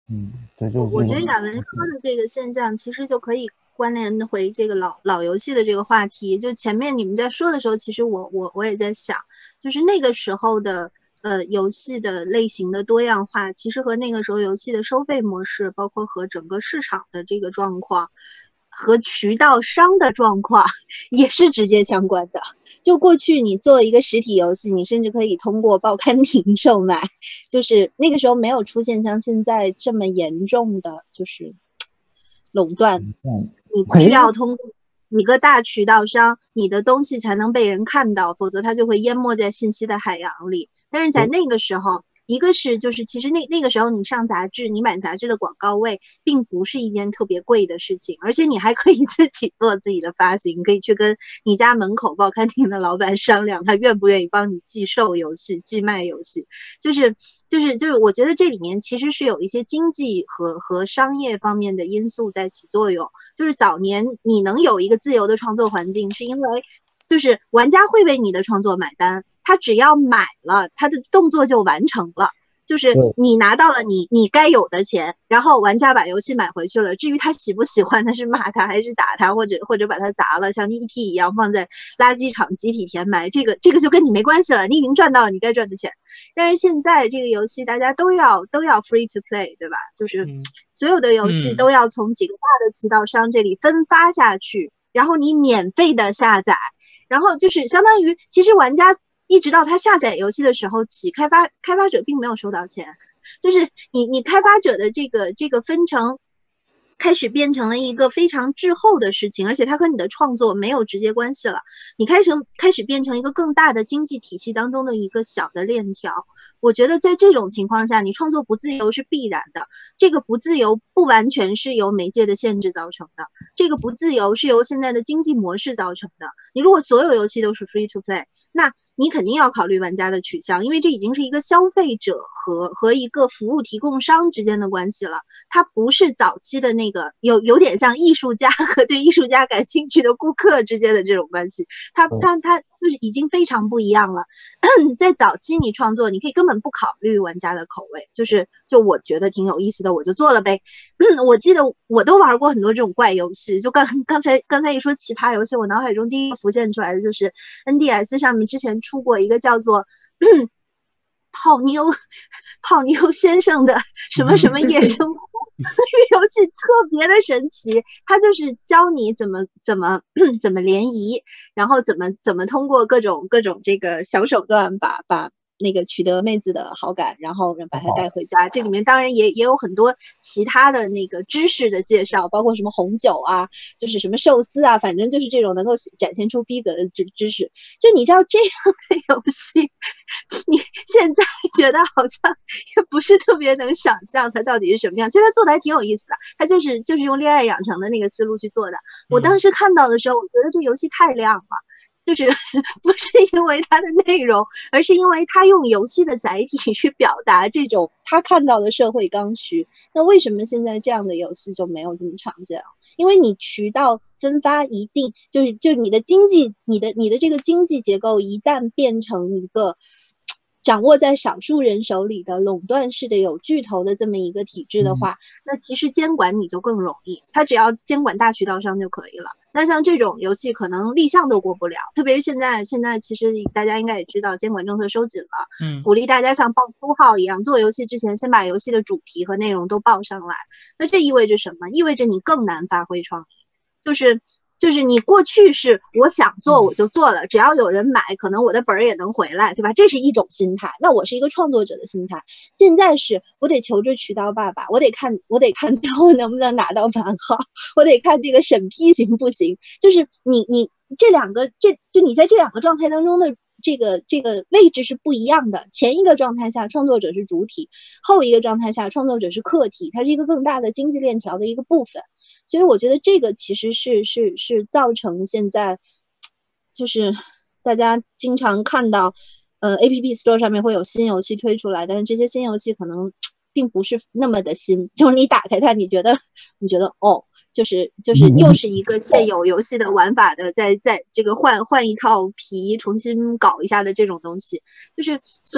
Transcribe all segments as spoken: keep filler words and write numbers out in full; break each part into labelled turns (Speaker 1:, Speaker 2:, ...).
Speaker 1: 嗯，对，就
Speaker 2: 我我
Speaker 1: 是这种。
Speaker 2: 觉得雅文说的这个现象，其实就可以关联回这个老老游戏的这个话题。就前面你们在说的时候，其实我我我也在想，就是那个时候的呃游戏的类型的多样化，其实和那个时候游戏的收费模式，包括和整个市场的这个状况，和渠道商的状况也是直接相关的。就过去你做一个实体游戏，你甚至可以通过报刊亭售卖，就是那个时候没有出现像现在这么严重的就是垄断，
Speaker 1: 嗯，
Speaker 2: 你必须
Speaker 1: 哎，
Speaker 2: 要通过一个大渠道商，你的东西才能被人看到，否则它就会淹没在信息的海洋里。但是在那个时候，一个是就是其实那那个时候你上杂志，你买杂志的广告位并不是一件特别贵的事情，而且你还可以自己做自己的发行，你可以去跟你家门口报刊亭的老板商量，他愿不愿意帮你寄售游戏、寄卖游戏，就是就是就是我觉得这里面其实是有一些经济和和商业方面的因素在起作用。就是早年你能有一个自由的创作环境，是因为就是玩家会为你的创作买单，他只要买了，他的动作就完成了。就是
Speaker 1: 对，
Speaker 2: 你拿到了你你该有的钱，然后玩家把游戏买回去了。至于他喜不喜欢，他是骂他还是打他，或者或者把他砸了，像 E T 一样放在垃圾场集体填埋，这个这个就跟你没关系了，你已经赚到了你该赚的钱。但是现在这个游戏大家都要都要 free to play， 对吧？就是
Speaker 3: 嗯
Speaker 2: 所有的游戏
Speaker 3: 嗯
Speaker 2: 都要从几个大的渠道商这里分发下去，然后你免费的下载，然后就是相当于其实玩家一直到他下载游戏的时候起，开发开发者并没有收到钱，就是你你开发者的这个这个分成开始变成了一个非常滞后的事情，而且它和你的创作没有直接关系了。你开始开始变成一个更大的经济体系当中的一个小的链条。我觉得在这种情况下，你创作不自由是必然的。这个不自由不完全是由媒介的限制造成的，这个不自由是由现在的经济模式造成的。你如果所有游戏都是 free to play， 那你肯定要考虑玩家的取向，因为这已经是一个消费者和和一个服务提供商之间的关系了。它不是早期的那个有有点像艺术家和对艺术家感兴趣的顾客之间的这种关系，它它它就是已经非常不一样了。在早期你创作，你可以根本不考虑玩家的口味，就是就我觉得挺有意思的，我就做了呗。我记得我都玩过很多这种怪游戏，就刚刚才刚才一说奇葩游戏，我脑海中第一个浮现出来的就是 N D S 上面之前出过一个叫做泡妞泡妞先生的什么什么夜生活那个游戏特别的神奇，它就是教你怎么怎么怎么联谊，然后怎么怎么通过各种各种这个小手段把把那个取得妹子的好感，然后把她带回家。这里面当然也也有很多其他的那个知识的介绍，包括什么红酒啊，就是什么寿司啊，反正就是这种能够展现出逼格的知知识。就你知道这样的游戏，你现在觉得好像也不是特别能想象它到底是什么样。其实它做的还挺有意思的，它就是就是用恋爱养成的那个思路去做的。我当时看到的时候，我觉得这游戏太亮了。就是不是因为它的内容，而是因为它用游戏的载体去表达这种他看到的社会刚需。那为什么现在这样的游戏就没有这么常见了？因为你渠道分发一定就是就你的经济，你的你的这个经济结构一旦变成一个掌握在少数人手里的垄断式的有巨头的这么一个体制的话，那其实监管你就更容易，它只要监管大渠道商就可以了。那像这种游戏可能立项都过不了，特别是现在现在其实大家应该也知道监管政策收紧了，
Speaker 3: 嗯，
Speaker 2: 鼓励大家像报书号一样，做游戏之前先把游戏的主题和内容都报上来。那这意味着什么？意味着你更难发挥创意，就是就是你过去是我想做我就做了，只要有人买，可能我的本儿也能回来，对吧？这是一种心态，那我是一个创作者的心态。现在是我得求着渠道爸爸，我得看我得看我能不能拿到版号，我得看这个审批行不行。就是你你这两个这就你在这两个状态当中的这个这个位置是不一样的。前一个状态下创作者是主体，后一个状态下创作者是客体，它是一个更大的经济链条的一个部分。所以我觉得这个其实是是是造成现在就是大家经常看到呃 A P P Store 上面会有新游戏推出来，但是这些新游戏可能并不是那么的新，就是你打开它你觉得你觉得哦就是就是又是一个现有游戏的玩法的在在这个换换一套皮重新搞一下的这种东西。就是所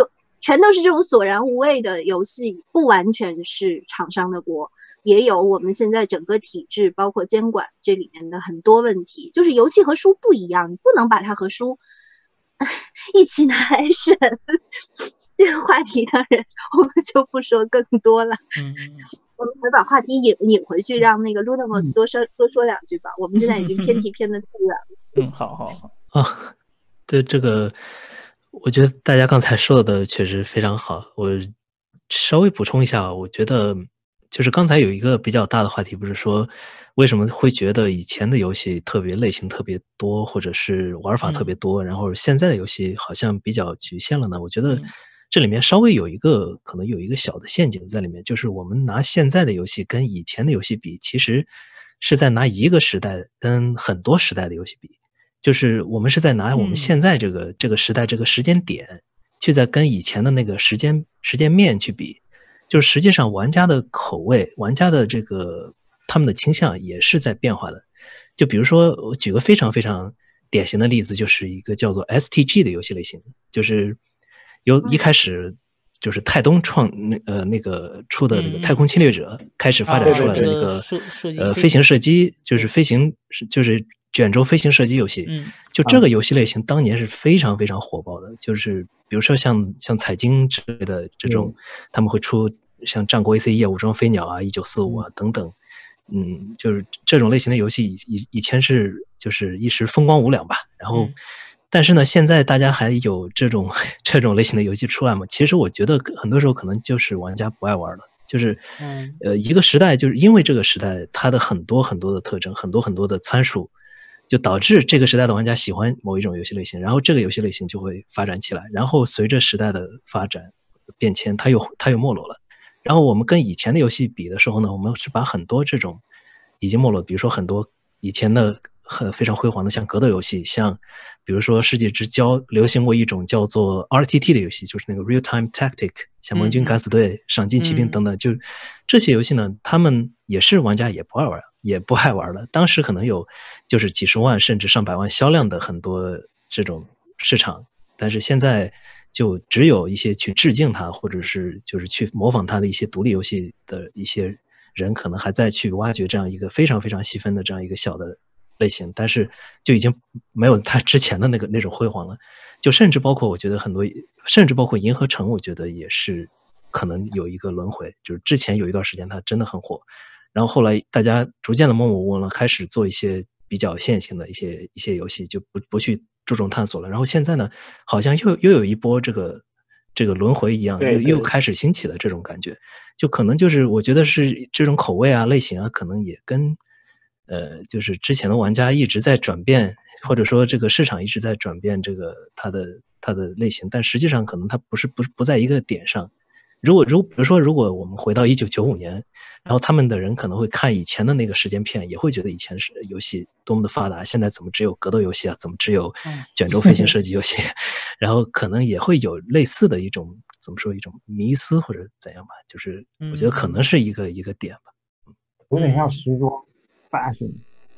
Speaker 2: 全都是这种索然无味的游戏，不完全是厂商的锅，也有我们现在整个体制包括监管这里面的很多问题。就是游戏和书不一样，你不能把它和书一起拿来审。这个话题当然我们就不说更多了。
Speaker 1: 嗯，
Speaker 2: 我们还把话题引引回去，让那个 Ludamos 多说、嗯、多说两句吧。我们现在已经偏题偏的太远了。
Speaker 1: 嗯，好好好
Speaker 3: 啊，对这个，我觉得大家刚才说的确实非常好。我稍微补充一下，我觉得就是刚才有一个比较大的话题，不是说为什么会觉得以前的游戏特别类型特别多，或者是玩法特别多，嗯、然后现在的游戏好像比较局限了呢？我觉得这里面稍微有一个可能有一个小的陷阱在里面，就是我们拿现在的游戏跟以前的游戏比，其实是在拿一个时代跟很多时代的游戏比。就是我们是在拿我们现在这个、嗯、这个时代这个时间点，去在跟以前的那个时间时间面去比，就是实际上玩家的口味、玩家的这个他们的倾向也是在变化的。就比如说，我举个非常非常典型的例子，就是一个叫做 S T G 的游戏类型，就是由一开始就是泰东创那呃那个出的那个太空侵略者开始发展出来的那个、
Speaker 1: 嗯啊、
Speaker 3: 呃飞行射击，就是飞行就是卷轴飞行射击游戏，
Speaker 1: 嗯，
Speaker 3: 就这个游戏类型当年是非常非常火爆的，就是比如说像像彩晶之类的这种，嗯、他们会出像战国 A C E 啊、武装飞鸟啊、一九四五啊等等，嗯，就是这种类型的游戏以以前是就是一时风光无两吧，然后。嗯但是呢，现在大家还有这种这种类型的游戏出来吗？其实我觉得很多时候可能就是玩家不爱玩了，就是，呃，一个时代就是因为这个时代它的很多很多的特征，很多很多的参数，就导致这个时代的玩家喜欢某一种游戏类型，然后这个游戏类型就会发展起来，然后随着时代的发展变迁，它又它又没落了。然后我们跟以前的游戏比的时候呢，我们是把很多这种已经没落，比如说很多以前的。很非常辉煌的，像格斗游戏，像比如说世纪之交流行过一种叫做 R T T 的游戏，就是那个 Real Time Tactic， 像盟军敢死队、嗯、赏金骑兵等等，嗯、就这些游戏呢，他们也是玩家也不爱玩，也不爱玩了。当时可能有就是几十万甚至上百万销量的很多这种市场，但是现在就只有一些去致敬它，或者是就是去模仿它的一些独立游戏的一些人，可能还在去挖掘这样一个非常非常细分的这样一个小的。类型，但是就已经没有他之前的那个那种辉煌了，就甚至包括我觉得很多，甚至包括银河城，我觉得也是可能有一个轮回，就是之前有一段时间它真的很火，然后后来大家逐渐的默默无闻了，开始做一些比较线性的一些一些游戏，就不不去注重探索了，然后现在呢，好像又又有一波这个这个轮回一样，又又开始兴起的这种感觉，就可能就是我觉得是这种口味啊类型啊，可能也跟。呃，就是之前的玩家一直在转变，或者说这个市场一直在转变，这个它的它的类型，但实际上可能它不是不是不在一个点上。如果如比如说，如果我们回到一九九五年，然后他们的人可能会看以前的那个时间片，也会觉得以前是游戏多么的发达，现在怎么只有格斗游戏啊？怎么只有卷轴飞行射击游戏？然后可能也会有类似的一种怎么说一种迷思或者怎样吧？就是我觉得可能是一个、嗯、一个点吧。
Speaker 4: 有点像时装。fashion，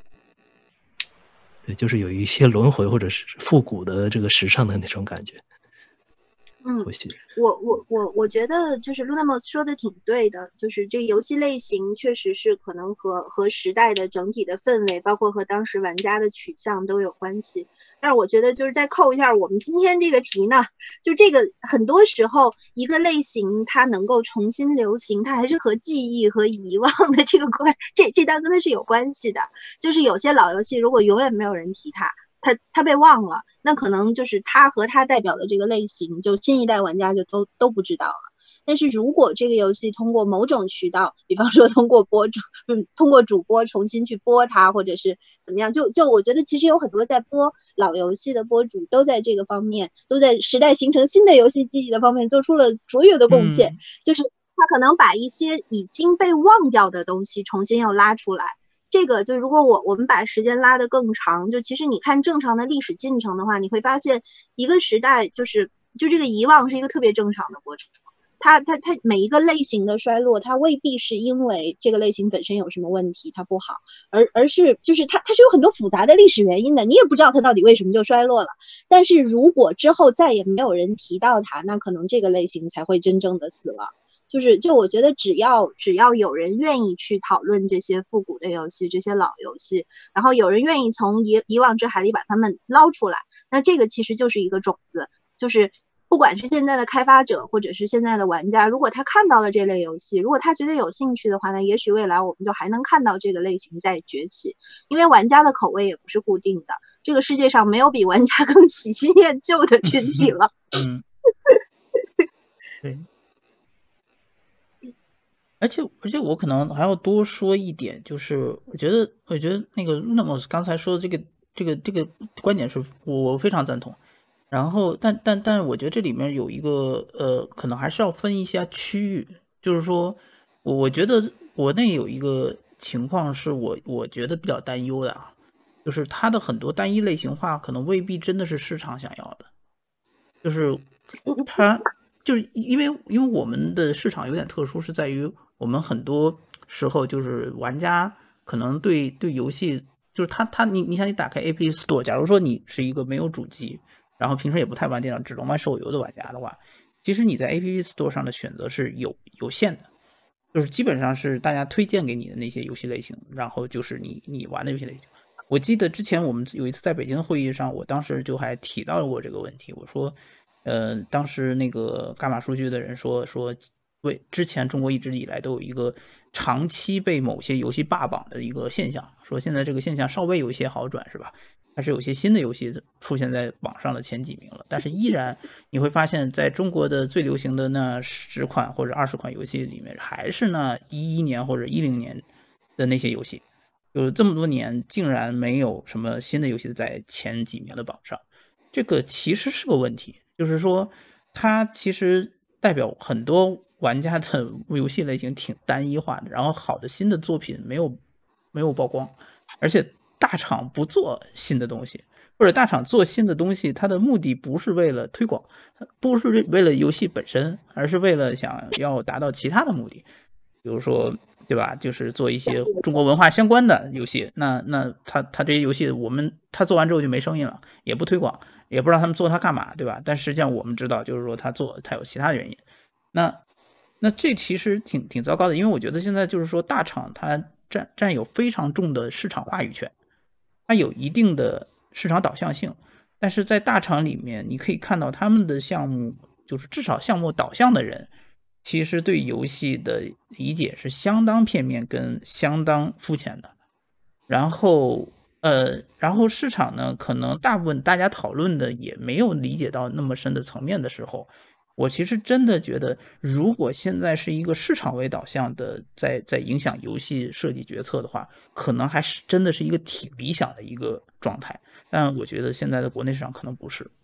Speaker 3: 对，就是有一些轮回或者是复古的这个时尚的那种感觉。
Speaker 2: 嗯，我我我我觉得就是 Ludamos 说的挺对的，就是这个游戏类型确实是可能和和时代的整体的氛围，包括和当时玩家的取向都有关系。但是我觉得就是再扣一下我们今天这个题呢，就这个很多时候一个类型它能够重新流行，它还是和记忆和遗忘的这个关，这这当真的是有关系的。就是有些老游戏如果永远没有人提它。他他被忘了，那可能就是他和他代表的这个类型，就新一代玩家就都都不知道了。但是如果这个游戏通过某种渠道，比方说通过播主，嗯，通过主播重新去播它，或者是怎么样，就就我觉得其实有很多在播老游戏的播主都在这个方面，都在时代形成新的游戏记忆的方面做出了卓越的贡献，嗯、就是他可能把一些已经被忘掉的东西重新又拉出来。这个就如果我我们把时间拉得更长，就其实你看正常的历史进程的话，你会发现一个时代就是就这个遗忘是一个特别正常的过程。 它它它每一个类型的衰落，它未必是因为这个类型本身有什么问题，它不好，而而是就是它它是有很多复杂的历史原因的，你也不知道它到底为什么就衰落了。但是如果之后再也没有人提到它，那可能这个类型才会真正的死亡。就是就我觉得只要只要有人愿意去讨论这些复古的游戏，这些老游戏，然后有人愿意从遗遗忘之海里把它们捞出来，那这个其实就是一个种子，就是不管是现在的开发者或者是现在的玩家，如果他看到了这类游戏，如果他觉得有兴趣的话呢，也许未来我们就还能看到这个类型在崛起。因为玩家的口味也不是固定的，这个世界上没有比玩家更喜新厌旧的群体了。
Speaker 1: 嗯，对。而且而且我可能还要多说一点，就是我觉得我觉得那个那么刚才说的这个这个这个观点是我非常赞同。然后但但但我觉得这里面有一个呃可能还是要分一下区域，就是说我我觉得国内有一个情况是我我觉得比较担忧的啊，就是它的很多单一类型化可能未必真的是市场想要的，就是它就是因为因为我们的市场有点特殊，是在于我们很多时候就是玩家可能对对游戏就是他他你你想你打开 A P P Store， 假如说你是一个没有主机，然后平时也不太玩电脑，只能玩手游的玩家的话，其实你在 A P P Store 上的选择是有有限的，就是基本上是大家推荐给你的那些游戏类型，然后就是你你玩的游戏类型。我记得之前我们有一次在北京的会议上，我当时就还提到过这个问题，我说呃，当时那个伽马数据的人说说，为之前中国一直以来都有一个长期被某些游戏霸榜的一个现象，说现在这个现象稍微有一些好转，是吧？还是有些新的游戏出现在榜上的前几名了，但是依然你会发现在中国的最流行的那十款或者二十款游戏里面，还是那一一年或者一零年的那些游戏，有这么多年竟然没有什么新的游戏在前几名的榜上，这个其实是个问题。就是说它其实代表很多玩家的游戏类型挺单一化的，然后好的新的作品没有没有曝光，而且大厂不做新的东西，或者大厂做新的东西，它的目的不是为了推广，不是为了游戏本身，而是为了想要达到其他的目的，比如说对吧，就是做一些中国文化相关的游戏，那那他他这些游戏我们他做完之后就没声音了，也不推广，也不知道他们做它干嘛，对吧？但实际上我们知道，就是说他做他有其他的原因。那那这其实挺挺糟糕的，因为我觉得现在就是说大厂它占占有非常重的市场话语权，它有一定的市场导向性，但是在大厂里面，你可以看到他们的项目，就是至少项目导向的人，其实对游戏的理解是相当片面跟相当肤浅的。然后呃，然后市场呢，可能大部分大家讨论的也没有理解到那么深的层面的时候，我其实真的觉得，如果现在是一个市场为导向的，在在影响游戏设计决策的话，可能还是真的是一个挺理想的一个状态。但我觉得现在的国内市场可能不是。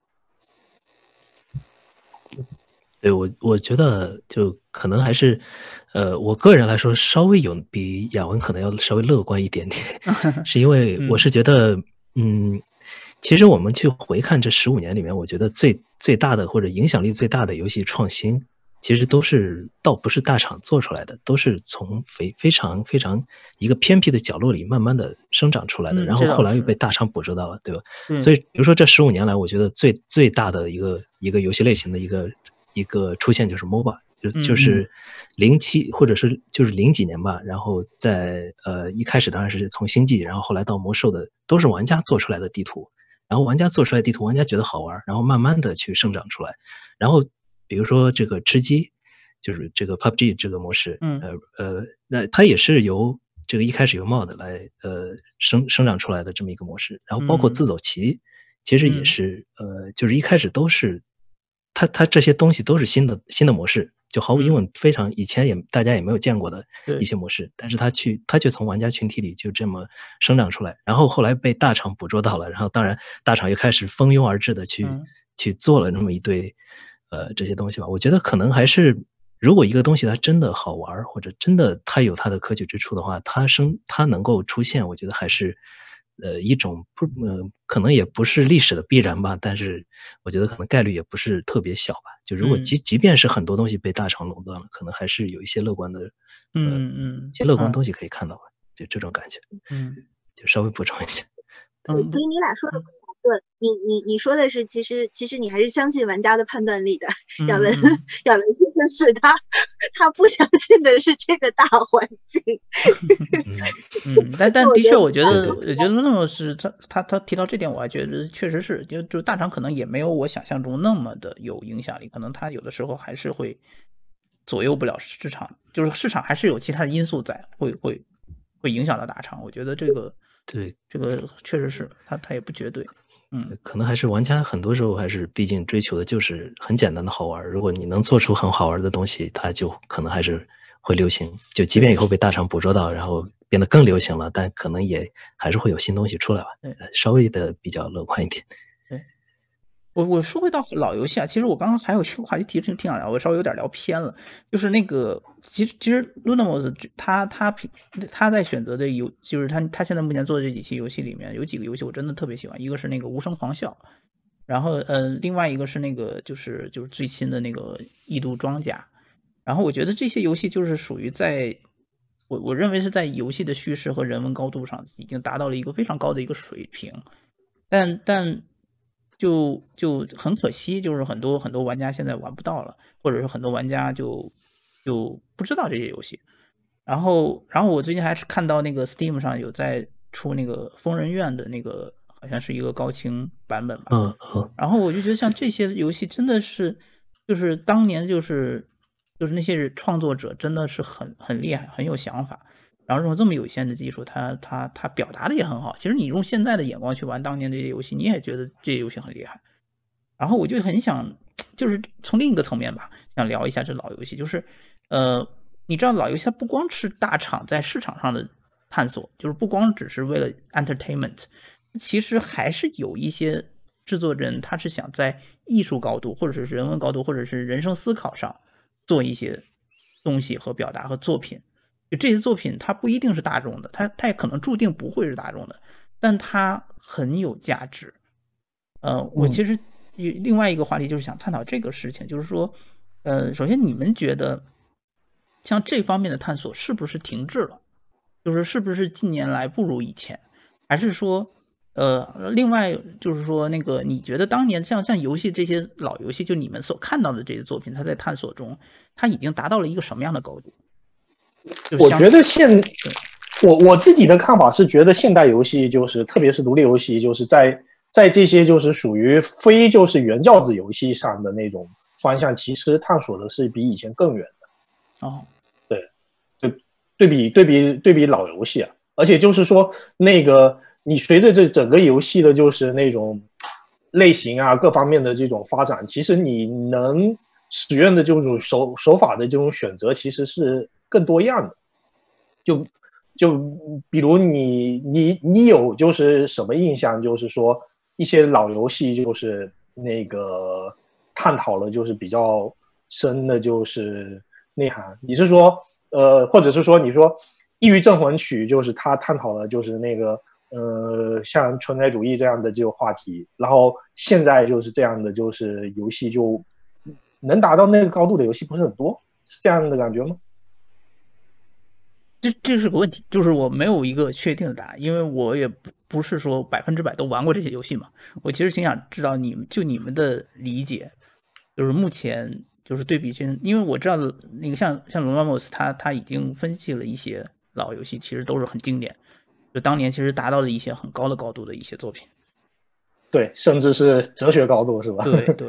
Speaker 3: 对，我我觉得就可能还是，呃，我个人来说稍微有比雅文可能要稍微乐观一点点，是因为我是觉得，嗯，其实我们去回看这十五年里面，我觉得最最大的或者影响力最大的游戏创新，其实都是倒不是大厂做出来的，都是从非非常非常一个偏僻的角落里慢慢的生长出来的，
Speaker 1: 嗯、
Speaker 3: 然后后来又被大厂捕捉到了，对吧？
Speaker 1: 嗯、
Speaker 3: 所以比如说这十五年来，我觉得最最大的一个一个游戏类型的一个一个出现就是 M O B A， 就是就是零七或者是就是零几年吧，然后在呃一开始当然是从星际，然后后来到魔兽的，都是玩家做出来的地图，然后玩家做出来的地图，玩家觉得好玩，然后慢慢的去生长出来，然后比如说这个吃鸡，就是这个 P U B G 这个模式，
Speaker 1: 嗯
Speaker 3: 呃呃，那它也是由这个一开始由 mod 来呃生生长出来的这么一个模式，然后包括自走棋，其实也是呃就是一开始都是。它它这些东西都是新的新的模式，就毫无疑问非常以前也大家也没有见过的一些模式，但是它去它却从玩家群体里就这么生长出来，然后后来被大厂捕捉到了，然后当然大厂又开始蜂拥而至的去、嗯、去做了那么一堆呃这些东西吧。我觉得可能还是如果一个东西它真的好玩，或者真的它有它的可取之处的话，它生它能够出现，我觉得还是呃一种不呃可能也不是历史的必然吧，但是我觉得可能概率也不是特别小吧。就如果即即便是很多东西被大厂垄断了，可能还是有一些乐观的，
Speaker 1: 嗯嗯，
Speaker 3: 一些乐观的东西可以看到吧，就这种感觉。
Speaker 1: 嗯，
Speaker 3: 就稍微补充一下。
Speaker 2: 嗯，所以你俩说的不矛盾。你你你说的是，其实其实你还是相信玩家的判断力的。亚文亚文说的是他他不相信的是这个大环境。
Speaker 1: 嗯，但但的确，我觉得我觉得那么是他他他提到这点，我还觉得确实是，就就大厂可能也没有我想象中那么的有影响力，可能他有的时候还是会左右不了市场，就是市场还是有其他的因素在，会会会影响到大厂。我觉得这个。
Speaker 3: 对，
Speaker 1: 这个确实是他，他也不绝对，嗯，
Speaker 3: 可能还是玩家很多时候还是毕竟追求的就是很简单的好玩。如果你能做出很好玩的东西，它就可能还是会流行。就即便以后被大厂捕捉到，然后变得更流行了，但可能也还是会有新东西出来吧。
Speaker 1: 对，
Speaker 3: 稍微的比较乐观一点。
Speaker 1: 对，我我说回到老游戏啊，其实我刚刚还有一个话题挺挺想聊，我稍微有点聊偏了，就是那个其实其实 Lunamos 他他他在选择的游，就是他他现在目前做的这几期游戏里面有几个游戏我真的特别喜欢，一个是那个无声狂笑，然后呃另外一个是那个就是就是最新的那个异度装甲，然后我觉得这些游戏就是属于在我我认为是在游戏的叙事和人文高度上已经达到了一个非常高的一个水平，但但。就就很可惜，就是很多很多玩家现在玩不到了，或者是很多玩家就就不知道这些游戏。然后，然后我最近还是看到那个 Steam 上有在出那个疯人院的那个，好像是一个高清版本吧。
Speaker 3: 嗯嗯。
Speaker 1: 然后我就觉得像这些游戏真的是，就是当年就是就是那些创作者真的是很很厉害，很有想法。然后用这么有限的技术，他他他表达的也很好。其实你用现在的眼光去玩当年这些游戏，你也觉得这些游戏很厉害。然后我就很想，就是从另一个层面吧，想聊一下这老游戏。就是，呃，你知道老游戏它不光是大厂在市场上的探索，就是不光只是为了 entertainment， 其实还是有一些制作人他是想在艺术高度，或者是人文高度，或者是人生思考上做一些东西和表达和作品。就这些作品它不一定是大众的，它它也可能注定不会是大众的，但它很有价值。呃，我其实另外一个话题就是想探讨这个事情，就是说，呃，首先你们觉得像这方面的探索是不是停滞了？就是是不是近年来不如以前？还是说，呃，另外就是说，那个你觉得当年像像游戏这些老游戏，就你们所看到的这些作品，它在探索中，它已经达到了一个什么样的高度？
Speaker 5: 我觉得现我我自己的看法是觉得现代游戏就是特别是独立游戏就是在在这些就是属于非就是原教旨游戏上的那种方向，其实探索的是比以前更远的。
Speaker 1: 哦，
Speaker 5: 对对，对比对比对比老游戏啊，而且就是说那个你随着这整个游戏的就是那种类型啊各方面的这种发展，其实你能使用的这种手手法的这种选择其实是更多样的。就就比如你你你有就是什么印象，就是说一些老游戏就是那个探讨了就是比较深的就是内涵，你是说呃或者是说你说《异域镇魂曲》就是他探讨了就是那个呃像存在主义这样的这个话题，然后现在就是这样的就是游戏就能达到那个高度的游戏不是很多，是这样的感觉吗？
Speaker 1: 这这是个问题，就是我没有一个确定的答案，因为我也不不是说百分之百都玩过这些游戏嘛。我其实挺想知道你们就你们的理解，就是目前就是对比性，因为我知道那个像像龙 Ramos 他他已经分析了一些老游戏，其实都是很经典，就当年其实达到了一些很高的高度的一些作品。
Speaker 5: 对，甚至是哲学高度，是吧？
Speaker 1: 对对。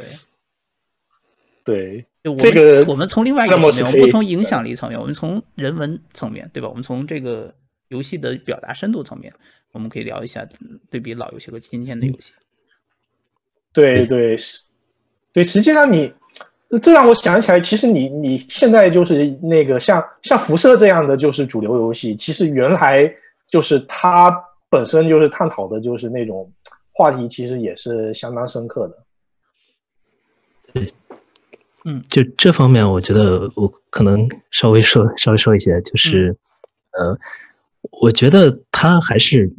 Speaker 5: 对，
Speaker 1: 这
Speaker 5: 个
Speaker 1: 我们从另外一个层面，我们不从影响力层面，我们从人文层面，对吧？我们从这个游戏的表达深度层面，我们可以聊一下对比老游戏和今天的游戏。
Speaker 5: 对对对，实际上你这让我想起来，其实你你现在就是那个像像辐射这样的就是主流游戏，其实原来就是它本身就是探讨的就是那种话题，其实也是相当深刻的。
Speaker 3: 对。
Speaker 1: 嗯，
Speaker 3: 就这方面，我觉得我可能稍微说稍微说一些，就是，呃，我觉得他还是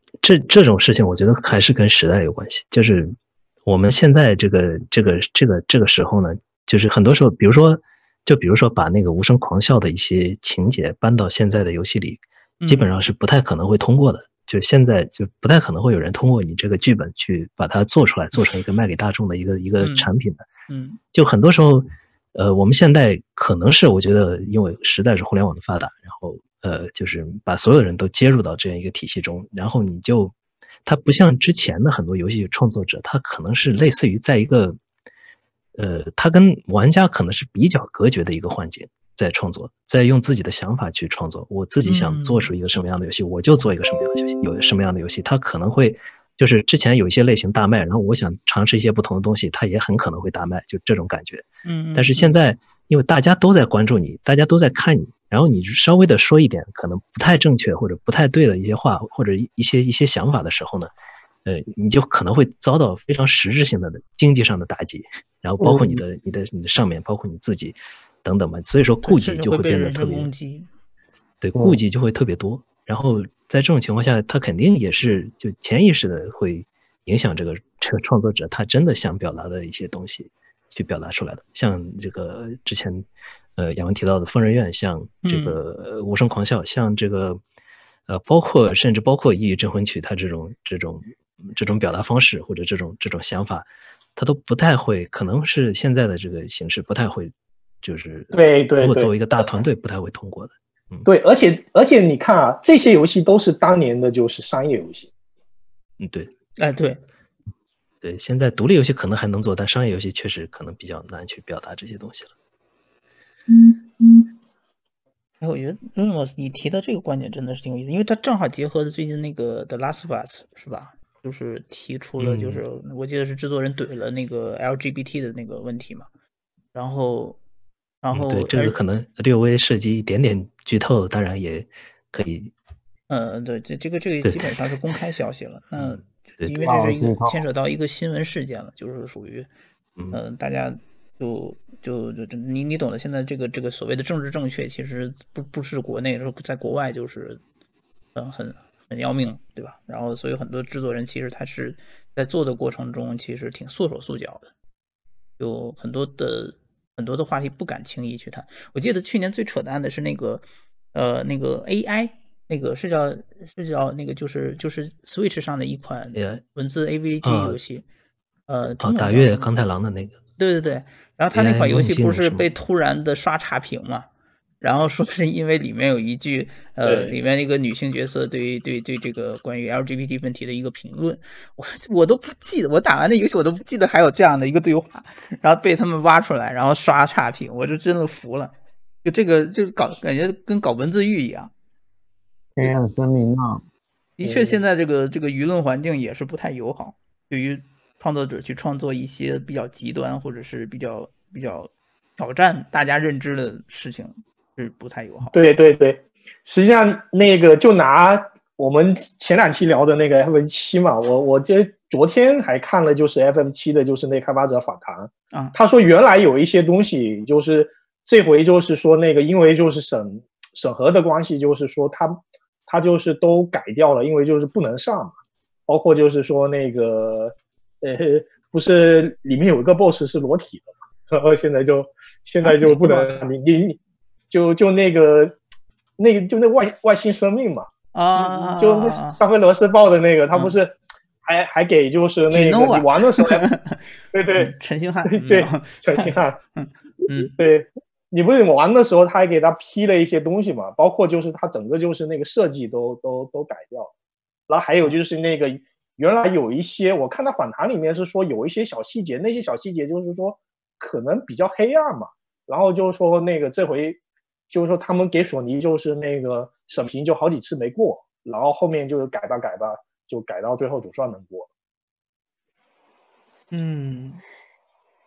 Speaker 3: 这这种事情，我觉得还是跟时代有关系。就是我们现在这个这个这个这个时候呢，就是很多时候，比如说，就比如说把那个无声狂笑的一些情节搬到现在的游戏里，基本上是不太可能会通过的。就现在就不太可能会有人通过你这个剧本去把它做出来，做成一个卖给大众的一个一个产品的。
Speaker 1: 嗯，
Speaker 3: 就很多时候，呃，我们现在可能是我觉得，因为时代是互联网的发达，然后呃，就是把所有人都接入到这样一个体系中，然后你就，它不像之前的很多游戏创作者，他可能是类似于在一个，呃，他跟玩家可能是比较隔绝的一个环境。在创作，在用自己的想法去创作。我自己想做出一个什么样的游戏，嗯、我就做一个什么样的游戏，有什么样的游戏，它可能会就是之前有一些类型大卖，然后我想尝试一些不同的东西，它也很可能会大卖，就这种感觉。
Speaker 1: 嗯，
Speaker 3: 但是现在因为大家都在关注你，大家都在看你，然后你稍微的说一点可能不太正确或者不太对的一些话，或者一些一些想法的时候呢，呃，你就可能会遭到非常实质性的经济上的打击，然后包括你的、嗯、你的你的上面，包括你自己。等等吧，所以说顾忌就会变得特别，对，顾忌就会特别多。然后在这种情况下，他肯定也是就潜意识的会影响这个这个创作者他真的想表达的一些东西去表达出来的。像这个之前呃杨文提到的《疯人院》，像这个《无声狂笑》，像这个呃包括甚至包括《异域镇魂曲》，它这种这种这种表达方式或者这种这种想法，它都不太会，可能是现在的这个形式不太会。就是
Speaker 5: 对对，
Speaker 3: 如果作为一个大团队不太会通过的，
Speaker 5: 嗯，对，而且而且你看啊，这些游戏都是当年的就是商业游戏，
Speaker 3: 嗯，对，
Speaker 1: 哎，对，
Speaker 3: 对，现在独立游戏可能还能做，但商业游戏确实可能比较难去表达这些东西了。
Speaker 2: 嗯嗯，
Speaker 1: 哎，我觉得 Lumos 你提的这个观点真的是挺有意思，因为它正好结合了最近那个 The Last of Us 是吧？就是提出了，就是、嗯、我记得是制作人怼了那个 L G B T 的那个问题嘛，然后。然后、
Speaker 3: 嗯、对这个可能略微涉及一点点剧透，当然也可以。
Speaker 1: 呃，对，这这个这个基本上是公开消息了。那
Speaker 3: 对
Speaker 1: 因为这是一个牵扯到一个新闻事件了，就是属于，嗯、呃，大家就就就就你你懂的。现在这个这个所谓的政治正确，其实不不是国内，在国外就是，嗯、呃，很很要命，对吧？然后所以很多制作人其实他是在做的过程中，其实挺束手束脚的，有很多的。很多的话题不敢轻易去谈。我记得去年最扯淡的是那个，呃，那个 A I， 那个是叫是叫那个就是就是 Switch 上的一款文字 A V G 游戏，呃，
Speaker 3: 哦，打月钢太郎的那个，
Speaker 1: 对对对。然后他那款游戏不是被突然的刷差评嘛？然后说是因为里面有一句，呃，里面那个女性角色对于对对这个关于 L G B T 问题的一个评论，我我都不记得，我打完那游戏我都不记得还有这样的一个对话，然后被他们挖出来，然后刷差评，我就真的服了。就这个就搞感觉跟搞文字狱一样。
Speaker 4: 黑暗森林啊，
Speaker 1: 的确，现在这个这个舆论环境也是不太友好，对于创作者去创作一些比较极端或者是比较比较挑战大家认知的事情。是不太友好。
Speaker 5: 对对对，实际上那个就拿我们前两期聊的那个 F F 七嘛，我我这昨天还看了就是 F F 七的就是那开发者访谈
Speaker 1: 啊，
Speaker 5: 他说原来有一些东西就是这回就是说那个因为就是审审核的关系，就是说他他就是都改掉了，因为就是不能上嘛，包括就是说那个呃不是里面有一个 boss 是裸体的嘛，然后现在就现在就不能、啊、你你。就就那个那个就那外外星生命嘛
Speaker 1: 啊，
Speaker 5: 就那《上回罗斯报》的那个，他不是还、嗯、还给就是那个你玩的时候，对对，
Speaker 1: 陈星汉，
Speaker 5: 对对，陈星汉，
Speaker 1: 嗯嗯，
Speaker 5: 对你不是玩的时候，他还给他批了一些东西嘛，包括就是他整个就是那个设计都都都改掉，然后还有就是那个原来有一些我看他访谈里面是说有一些小细节，那些小细节就是说可能比较黑暗嘛，然后就是说那个这回。就是说，他们给索尼就是那个审评就好几次没过，然后后面就是改吧改吧，就改到最后总算能过。
Speaker 1: 嗯，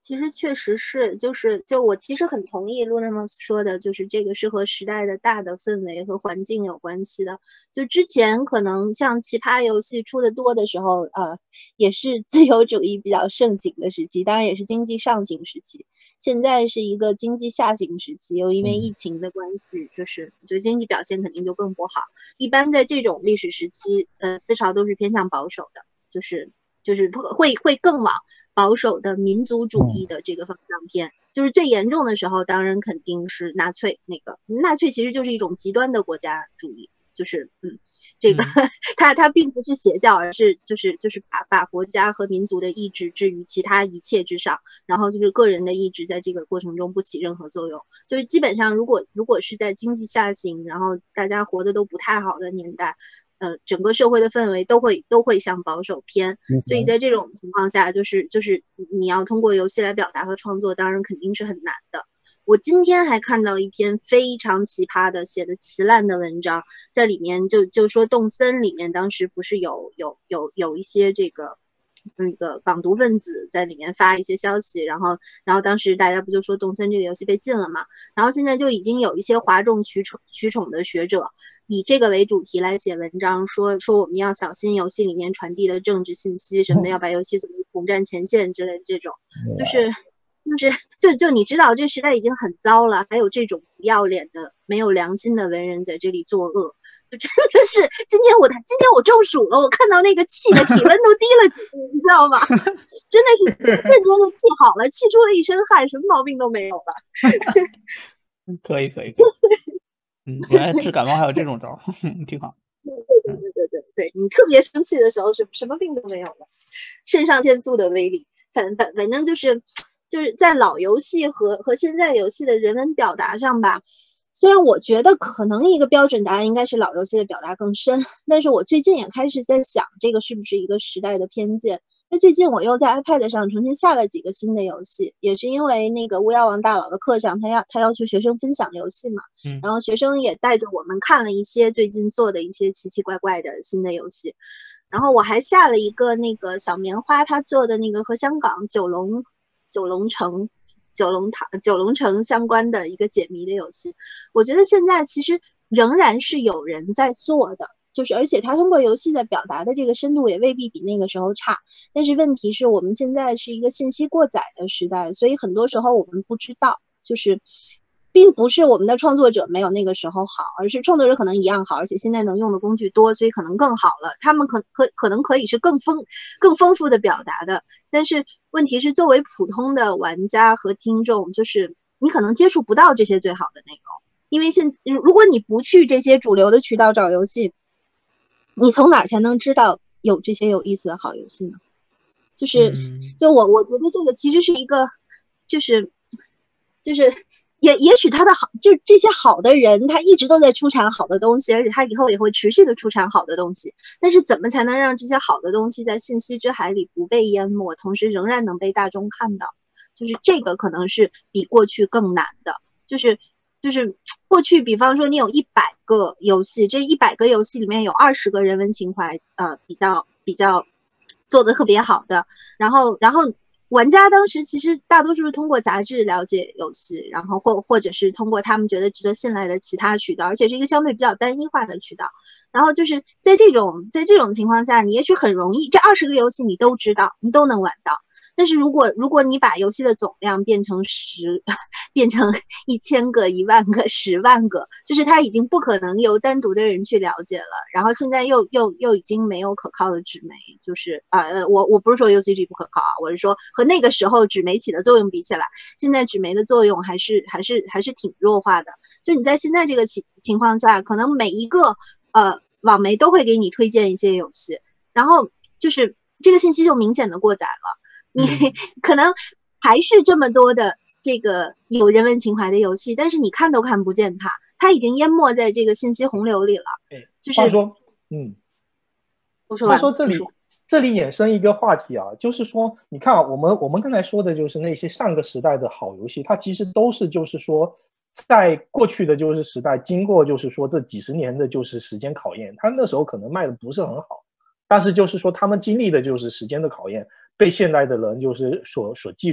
Speaker 2: 其实确实是，就是就我其实很同意 Lunamus 说的，就是这个是和时代的大的氛围和环境有关系的。就之前可能像奇葩游戏出的多的时候，呃，也是自由主义比较盛行的时期，当然也是经济上行时期。现在是一个经济下行时期，又因为疫情的关系，就是就经济表现肯定就更不好。一般在这种历史时期，呃，思潮都是偏向保守的，就是。就是会会更往保守的民族主义的这个方向偏，就是最严重的时候，当然肯定是纳粹那个纳粹其实就是一种极端的国家主义，就是嗯，这个它它并不是邪教，而是就是就是把把国家和民族的意志置于其他一切之上，然后就是个人的意志在这个过程中不起任何作用。就是基本上，如果如果是在经济下行，然后大家活得都不太好的年代。呃，整个社会的氛围都会都会向保守偏，所以在这种情况下，就是就是你要通过游戏来表达和创作，当然肯定是很难的。我今天还看到一篇非常奇葩的写的奇烂的文章，在里面就就说动森里面当时不是有有有有一些这个。那个港独分子在里面发一些消息，然后，然后当时大家不就说动森这个游戏被禁了嘛？然后现在就已经有一些哗众取宠、取宠的学者以这个为主题来写文章，说说我们要小心游戏里面传递的政治信息什么的，要把游戏作为统战前线之类的这种，就是就是就就你知道这时代已经很糟了，还有这种不要脸的、没有良心的文人在这里作恶。就真的是今天我今天我中暑了，我看到那个气的体温都低了几度，你知道吗？真的是瞬间就气好了，气出了一身汗，什么毛病都没有了。
Speaker 1: 可以可以，嗯，原来治感冒还有这种招，挺好。
Speaker 2: 对对对对对对，你特别生气的时候是什么病都没有了，肾上腺素的威力，反反反正就是就是在老游戏和和现在游戏的人文表达上吧。虽然我觉得可能一个标准答案应该是老游戏的表达更深，但是我最近也开始在想，这个是不是一个时代的偏见？因为最近我又在 iPad 上重新下了几个新的游戏，也是因为那个巫妖王大佬的课上，他要他要求学生分享游戏嘛，
Speaker 1: 嗯，
Speaker 2: 然后学生也带着我们看了一些最近做的一些奇奇怪怪的新的游戏，然后我还下了一个那个小棉花他做的那个和香港九龙九龙城。九龙塔九龙城相关的一个解谜的游戏，我觉得现在其实仍然是有人在做的，就是而且他通过游戏的表达的这个深度也未必比那个时候差，但是问题是我们现在是一个信息过载的时代，所以很多时候我们不知道，就是并不是我们的创作者没有那个时候好，而是创作者可能一样好，而且现在能用的工具多，所以可能更好了，他们可可可能可以是更丰更丰富的表达的，但是问题是作为普通的玩家和听众，就是你可能接触不到这些最好的内容，因为现如果你不去这些主流的渠道找游戏，你从哪才能知道有这些有意思的好游戏呢？就是就我我觉得这个其实是一个就是就是也也许他的好，就这些好的人，他一直都在出产好的东西，而且他以后也会持续的出产好的东西。但是怎么才能让这些好的东西在信息之海里不被淹没，同时仍然能被大众看到？就是这个可能是比过去更难的。就是就是过去，比方说你有一百个游戏，这一百个游戏里面有二十个人文情怀，呃，比较比较做的特别好的，然后然后。玩家当时其实大多数是通过杂志了解游戏，然后或或者是通过他们觉得值得信赖的其他渠道，而且是一个相对比较单一化的渠道。然后就是在这种在这种情况下，你也许很容易，这二十个游戏你都知道，你都能玩到。但是如果如果你把游戏的总量变成十，变成一千个、一万个、十万个，就是它已经不可能由单独的人去了解了。然后现在又又又已经没有可靠的纸媒，就是呃，我我不是说 U C G 不可靠啊，我是说和那个时候纸媒起的作用比起来，现在纸媒的作用还是还是还是挺弱化的。就你在现在这个情情况下，可能每一个呃网媒都会给你推荐一些游戏，然后就是这个信息就明显的过载了。你可能还是这么多的这个有人文情怀的游戏，但是你看都看不见它，它已经淹没在这个信息洪流里了。就是
Speaker 5: 话说，嗯，
Speaker 2: 我说
Speaker 5: 话说这里这里衍生一个话题啊，就是说，你看啊，我们我们刚才说的就是那些上个时代的好游戏，它其实都是就是说，在过去的就是时代，经过就是说这几十年的就是时间考验，它那时候可能卖的不是很好，但是就是说他们经历的就是时间的考验。被现代的人就是所所记住，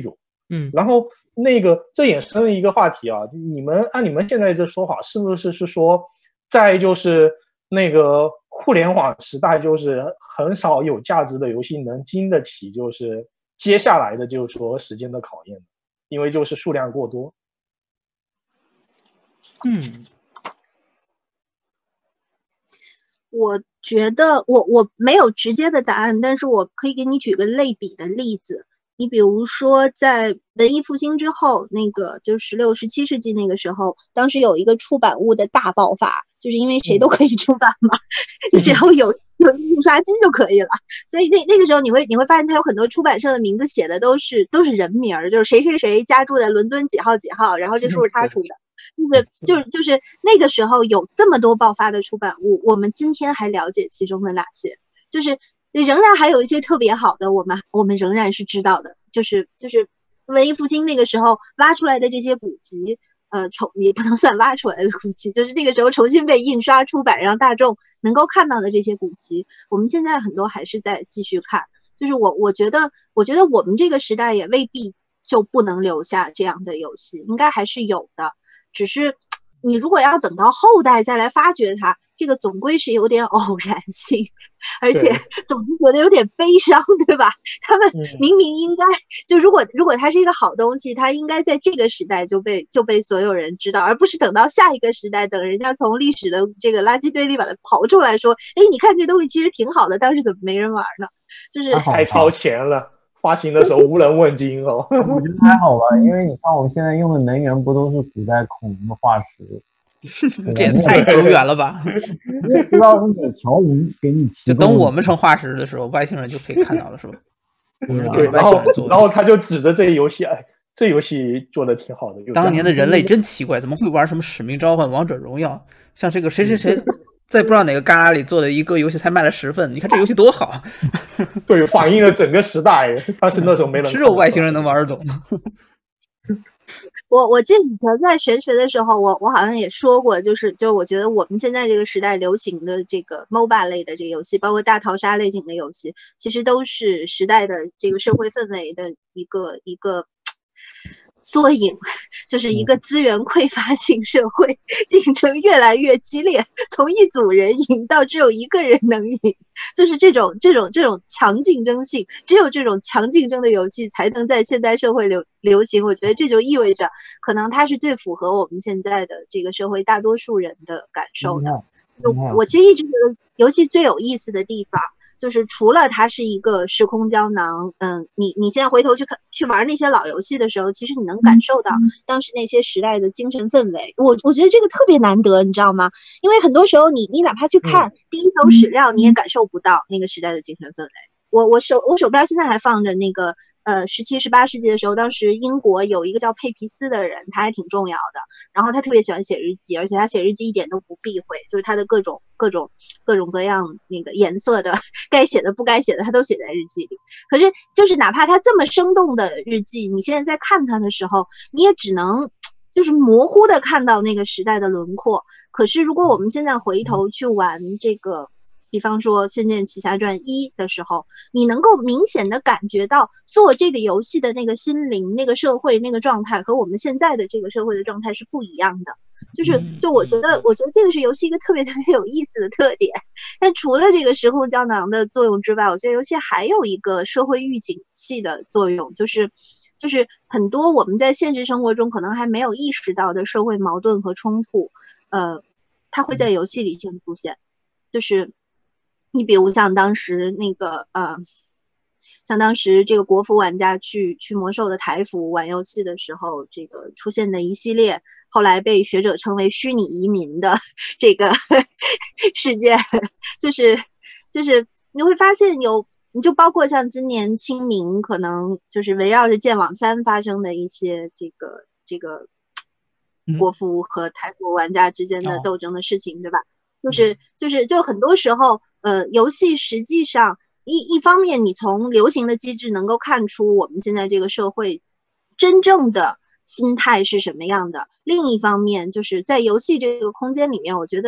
Speaker 1: 嗯，
Speaker 5: 然后那个这衍生了一个话题啊，你们按你们现在这说法，是不是是说，在就是那个互联网时代，就是很少有价值的游戏能经得起就是接下来的就是说时间的考验，因为就是数量过多。
Speaker 1: 嗯，
Speaker 2: 我觉得我我没有直接的答案，但是我可以给你举个类比的例子。你比如说，在文艺复兴之后，那个就是十六、十七世纪那个时候，当时有一个出版物的大爆发，就是因为谁都可以出版嘛，你只要有有印刷机就可以了。所以那那个时候，你会你会发现，它有很多出版社的名字写的都是都是人名，就是谁谁谁家住在伦敦几号几号，然后这书是他出的。就是就是就是那个时候有这么多爆发的出版物，我们今天还了解其中的哪些？就是仍然还有一些特别好的，我们我们仍然是知道的。就是就是文艺复兴那个时候挖出来的这些古籍，呃，重也不能算挖出来的古籍，就是那个时候重新被印刷出版，让大众能够看到的这些古籍，我们现在很多还是在继续看。就是我我觉得我觉得我们这个时代也未必就不能留下这样的游戏，应该还是有的。只是你如果要等到后代再来发掘它，这个总归是有点偶然性，而且总是觉得有点悲伤，对吧？他们明明应该就如果如果它是一个好东西，它应该在这个时代就被就被所有人知道，而不是等到下一个时代，等人家从历史的这个垃圾堆里把它刨出来说，哎，你看这东西其实挺好的，当时怎么没人玩呢？就是
Speaker 5: 太超前了。发行的时候无人问津哦。
Speaker 4: 我觉得还好吧，因为你看我们现在用的能源不都是古代恐龙的化石？
Speaker 1: 这也太久远了吧！
Speaker 4: 你也知道是哪条龙给你提供，
Speaker 1: 就等我们成化石的时候，外星人就可以看到了，是吧？
Speaker 5: 对，然后然后他就指着这游戏，哎，这游戏做的挺好的。
Speaker 1: 当年的人类真奇怪，怎么会玩什么《使命召唤》《王者荣耀》？像这个谁谁谁。在不知道哪个旮旯里做的一个游戏才卖了十份，你看这游戏多好！
Speaker 5: 对，反映了整个时代，但是那时候没人。
Speaker 1: 只有外星人能玩得懂。
Speaker 2: 我我记得以前在玄学的时候，我我好像也说过，就是就是我觉得我们现在这个时代流行的这个 M O B A 类的这个游戏，包括大逃杀类型的游戏，其实都是时代的这个社会氛围的一个一个缩影，就是一个资源匮乏性社会，竞争越来越激烈，从一组人赢到只有一个人能赢，就是这种这种这种强竞争性，只有这种强竞争的游戏才能在现代社会流流行。我觉得这就意味着，可能它是最符合我们现在的这个社会大多数人的感受的。我其实一直觉得游戏最有意思的地方，就是除了它是一个时空胶囊，嗯，你你现在回头去看去玩那些老游戏的时候，其实你能感受到当时那些时代的精神氛围。我我觉得这个特别难得，你知道吗？因为很多时候你你哪怕去看第一手史料，你也感受不到那个时代的精神氛围。我我手我手边现在还放着那个呃十七十八世纪的时候，当时英国有一个叫佩皮斯的人，他还挺重要的。然后他特别喜欢写日记，而且他写日记一点都不避讳，就是他的各种各种各种各样那个颜色的该写的不该写的，他都写在日记里。可是就是哪怕他这么生动的日记，你现在在看他的时候，你也只能就是模糊的看到那个时代的轮廓。可是如果我们现在回头去玩这个，比方说《仙剑奇侠传一》的时候，你能够明显的感觉到做这个游戏的那个心灵、那个社会、那个状态和我们现在的这个社会的状态是不一样的。就是就我觉得我觉得这个是游戏一个特别特别有意思的特点。但除了这个时空胶囊的作用之外，我觉得游戏还有一个社会预警器的作用，就是就是很多我们在现实生活中可能还没有意识到的社会矛盾和冲突，呃，它会在游戏里先出现。就是你比如像当时那个呃，像当时这个国服玩家去去魔兽的台服玩游戏的时候，这个出现的一系列后来被学者称为虚拟移民的这个事件，就是就是你会发现有，你就包括像今年清明可能就是围绕着剑网三发生的一些这个这个国服和台服玩家之间的斗争的事情，对吧？就是就是就很多时候，呃，游戏实际上一一方面，你从流行的机制能够看出我们现在这个社会真正的心态是什么样的；另一方面，就是在游戏这个空间里面，我觉得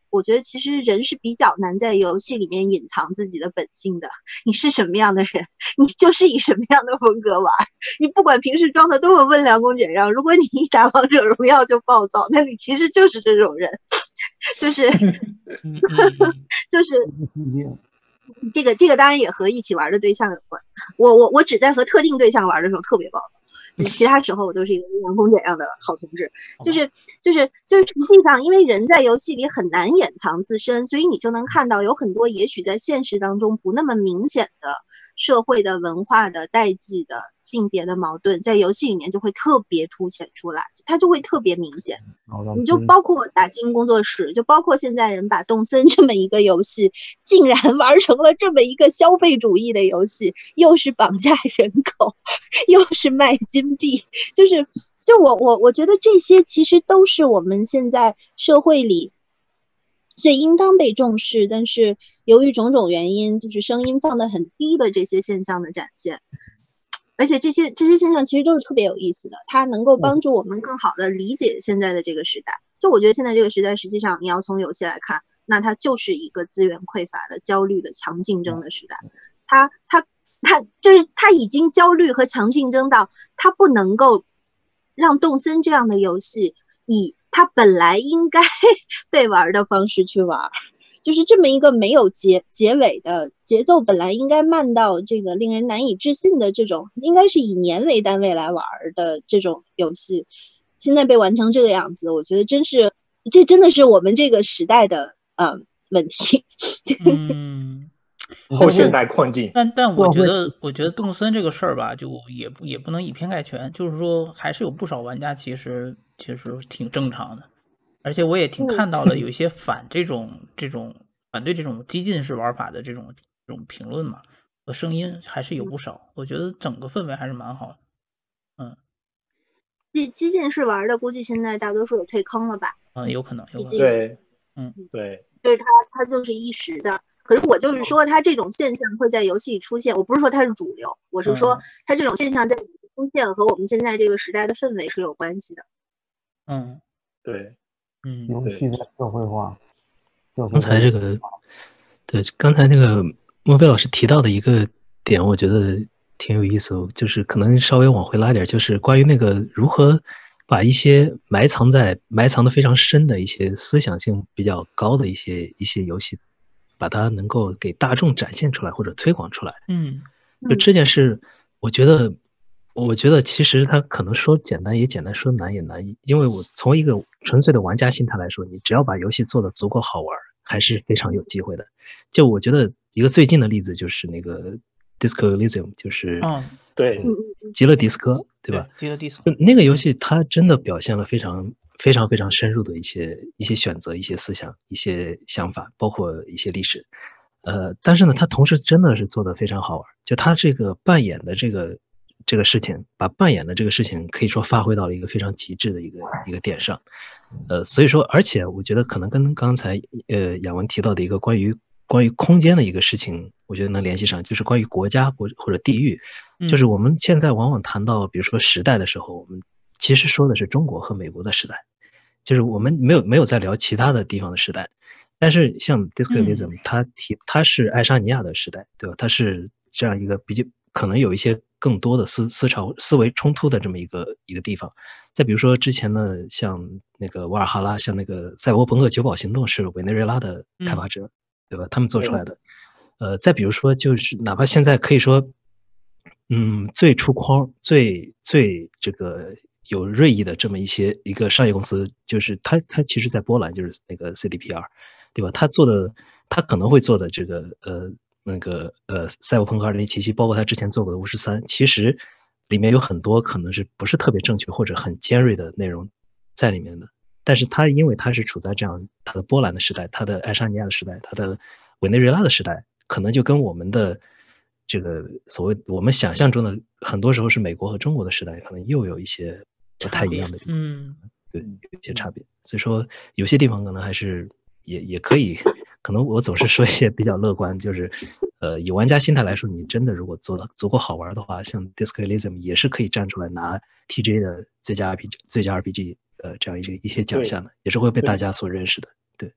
Speaker 2: 我觉得其实人是比较难在游戏里面隐藏自己的本性的。你是什么样的人，你就是以什么样的风格玩。你不管平时装的多么温良恭俭让，如果你一打王者荣耀就暴躁，那你其实就是这种人，就是就是这个这个当然也和一起玩的对象有关。我我我只在和特定对象玩的时候特别暴躁。其他时候我都是一个温良恭俭让的好同志，就是就是就是实际上，因为人在游戏里很难掩藏自身，所以你就能看到有很多也许在现实当中不那么明显的社会的、文化的、代际的、性别的矛盾，在游戏里面就会特别凸显出来，它就会特别明显。你就包括打金工作室，就包括现在人把动森这么一个游戏，竟然玩成了这么一个消费主义的游戏，又是绑架人口，又是卖金币，就是就我我我觉得这些其实都是我们现在社会里最应当被重视，但是由于种种原因，就是声音放得很低的这些现象的展现。而且这些这些现象其实都是特别有意思的，它能够帮助我们更好的理解现在的这个时代。就我觉得现在这个时代，实际上你要从游戏来看，那它就是一个资源匮乏的、焦虑的、强竞争的时代。它它它就是它已经焦虑和强竞争到，它不能够让动森这样的游戏以它本来应该被玩的方式去玩。就是这么一个没有结结尾的节奏，本来应该慢到这个令人难以置信的这种，应该是以年为单位来玩的这种游戏，现在被玩成这个样子，我觉得真是，这真的是我们这个时代的呃问题。
Speaker 1: 嗯，
Speaker 5: 后现代困境。
Speaker 1: 但但我觉得，我觉得动森这个事儿吧，就也不也不能以偏概全，就是说还是有不少玩家其实其实挺正常的。而且我也挺看到了有一些反这种这种反对这种激进式玩法的这种这种评论嘛和声音还是有不少，我觉得整个氛围还是蛮好的。嗯，
Speaker 2: 激激进式玩的估计现在大多数也退坑了吧？
Speaker 1: 嗯，有可能，有可能。
Speaker 5: 对，
Speaker 1: 嗯，
Speaker 5: 对，
Speaker 2: 就是它它就是一时的。可是我就是说，它这种现象会在游戏里出现，我不是说它是主流，我是说它这种现象在出现和我们现在这个时代的氛围是有关系的。
Speaker 1: 嗯，
Speaker 5: 对。
Speaker 1: 嗯，
Speaker 4: 游戏的社会化。
Speaker 3: 刚才这个，对，刚才那个莫非老师提到的一个点，我觉得挺有意思，就是可能稍微往回拉点，就是关于那个如何把一些埋藏在埋藏的非常深的一些思想性比较高的一些一些游戏，把它能够给大众展现出来或者推广出来。
Speaker 1: 嗯，
Speaker 3: 就这件事，我觉得。我觉得其实它可能说简单也简单，说难也难，因为我从一个纯粹的玩家心态来说，你只要把游戏做得足够好玩，还是非常有机会的。就我觉得一个最近的例子就是那个 Disco Elysium， 就是
Speaker 1: 嗯，
Speaker 5: 对，
Speaker 3: 极乐迪斯科，对吧？
Speaker 1: 极乐迪斯
Speaker 3: 科那个游戏它真的表现了非常非常非常深入的一些一些选择、一些思想、一些想法，包括一些历史。呃，但是呢，它同时真的是做得非常好玩，就它这个扮演的这个。这个事情把扮演的这个事情可以说发挥到了一个非常极致的一个一个点上，呃，所以说，而且我觉得可能跟刚才呃雅文提到的一个关于关于空间的一个事情，我觉得能联系上，就是关于国家或或者地域，就是我们现在往往谈到比如说时代的时候，我们其实说的是中国和美国的时代，就是我们没有没有在聊其他的地方的时代，但是像 Disco Elysium，它提它是爱沙尼亚的时代，对吧？它是这样一个比较可能有一些。更多的思思潮思维冲突的这么一个一个地方，再比如说之前呢，像那个瓦尔哈拉，像那个赛博朋克九堡行动是委内瑞拉的开发者，嗯、对吧？他们做出来的。呃，再比如说就是哪怕现在可以说，嗯，最出框、最最这个有锐意的这么一些一个商业公司，就是它它其实在波兰就是那个 C D P R， 对吧？它做的它可能会做的这个呃。那个呃，赛博朋克二零七七，包括他之前做过的巫师三，其实里面有很多可能是不是特别正确或者很尖锐的内容在里面的。但是他因为他是处在这样他的波兰的时代，他的爱沙尼亚的时代，他的委内瑞拉的时代，可能就跟我们的这个所谓我们想象中的很多时候是美国和中国的时代，可能又有一些不太一样的，
Speaker 1: 嗯，
Speaker 3: 对，有一些差别。所以说有些地方可能还是也也可以。可能我总是说一些比较乐观，就是，呃，以玩家心态来说，你真的如果做的足够好玩的话，像 Disco Elysium 也是可以站出来拿 T G A 的最佳 R P G、最佳 R P G， 呃，这样一些一些奖项的，也是会被大家所认识的。对，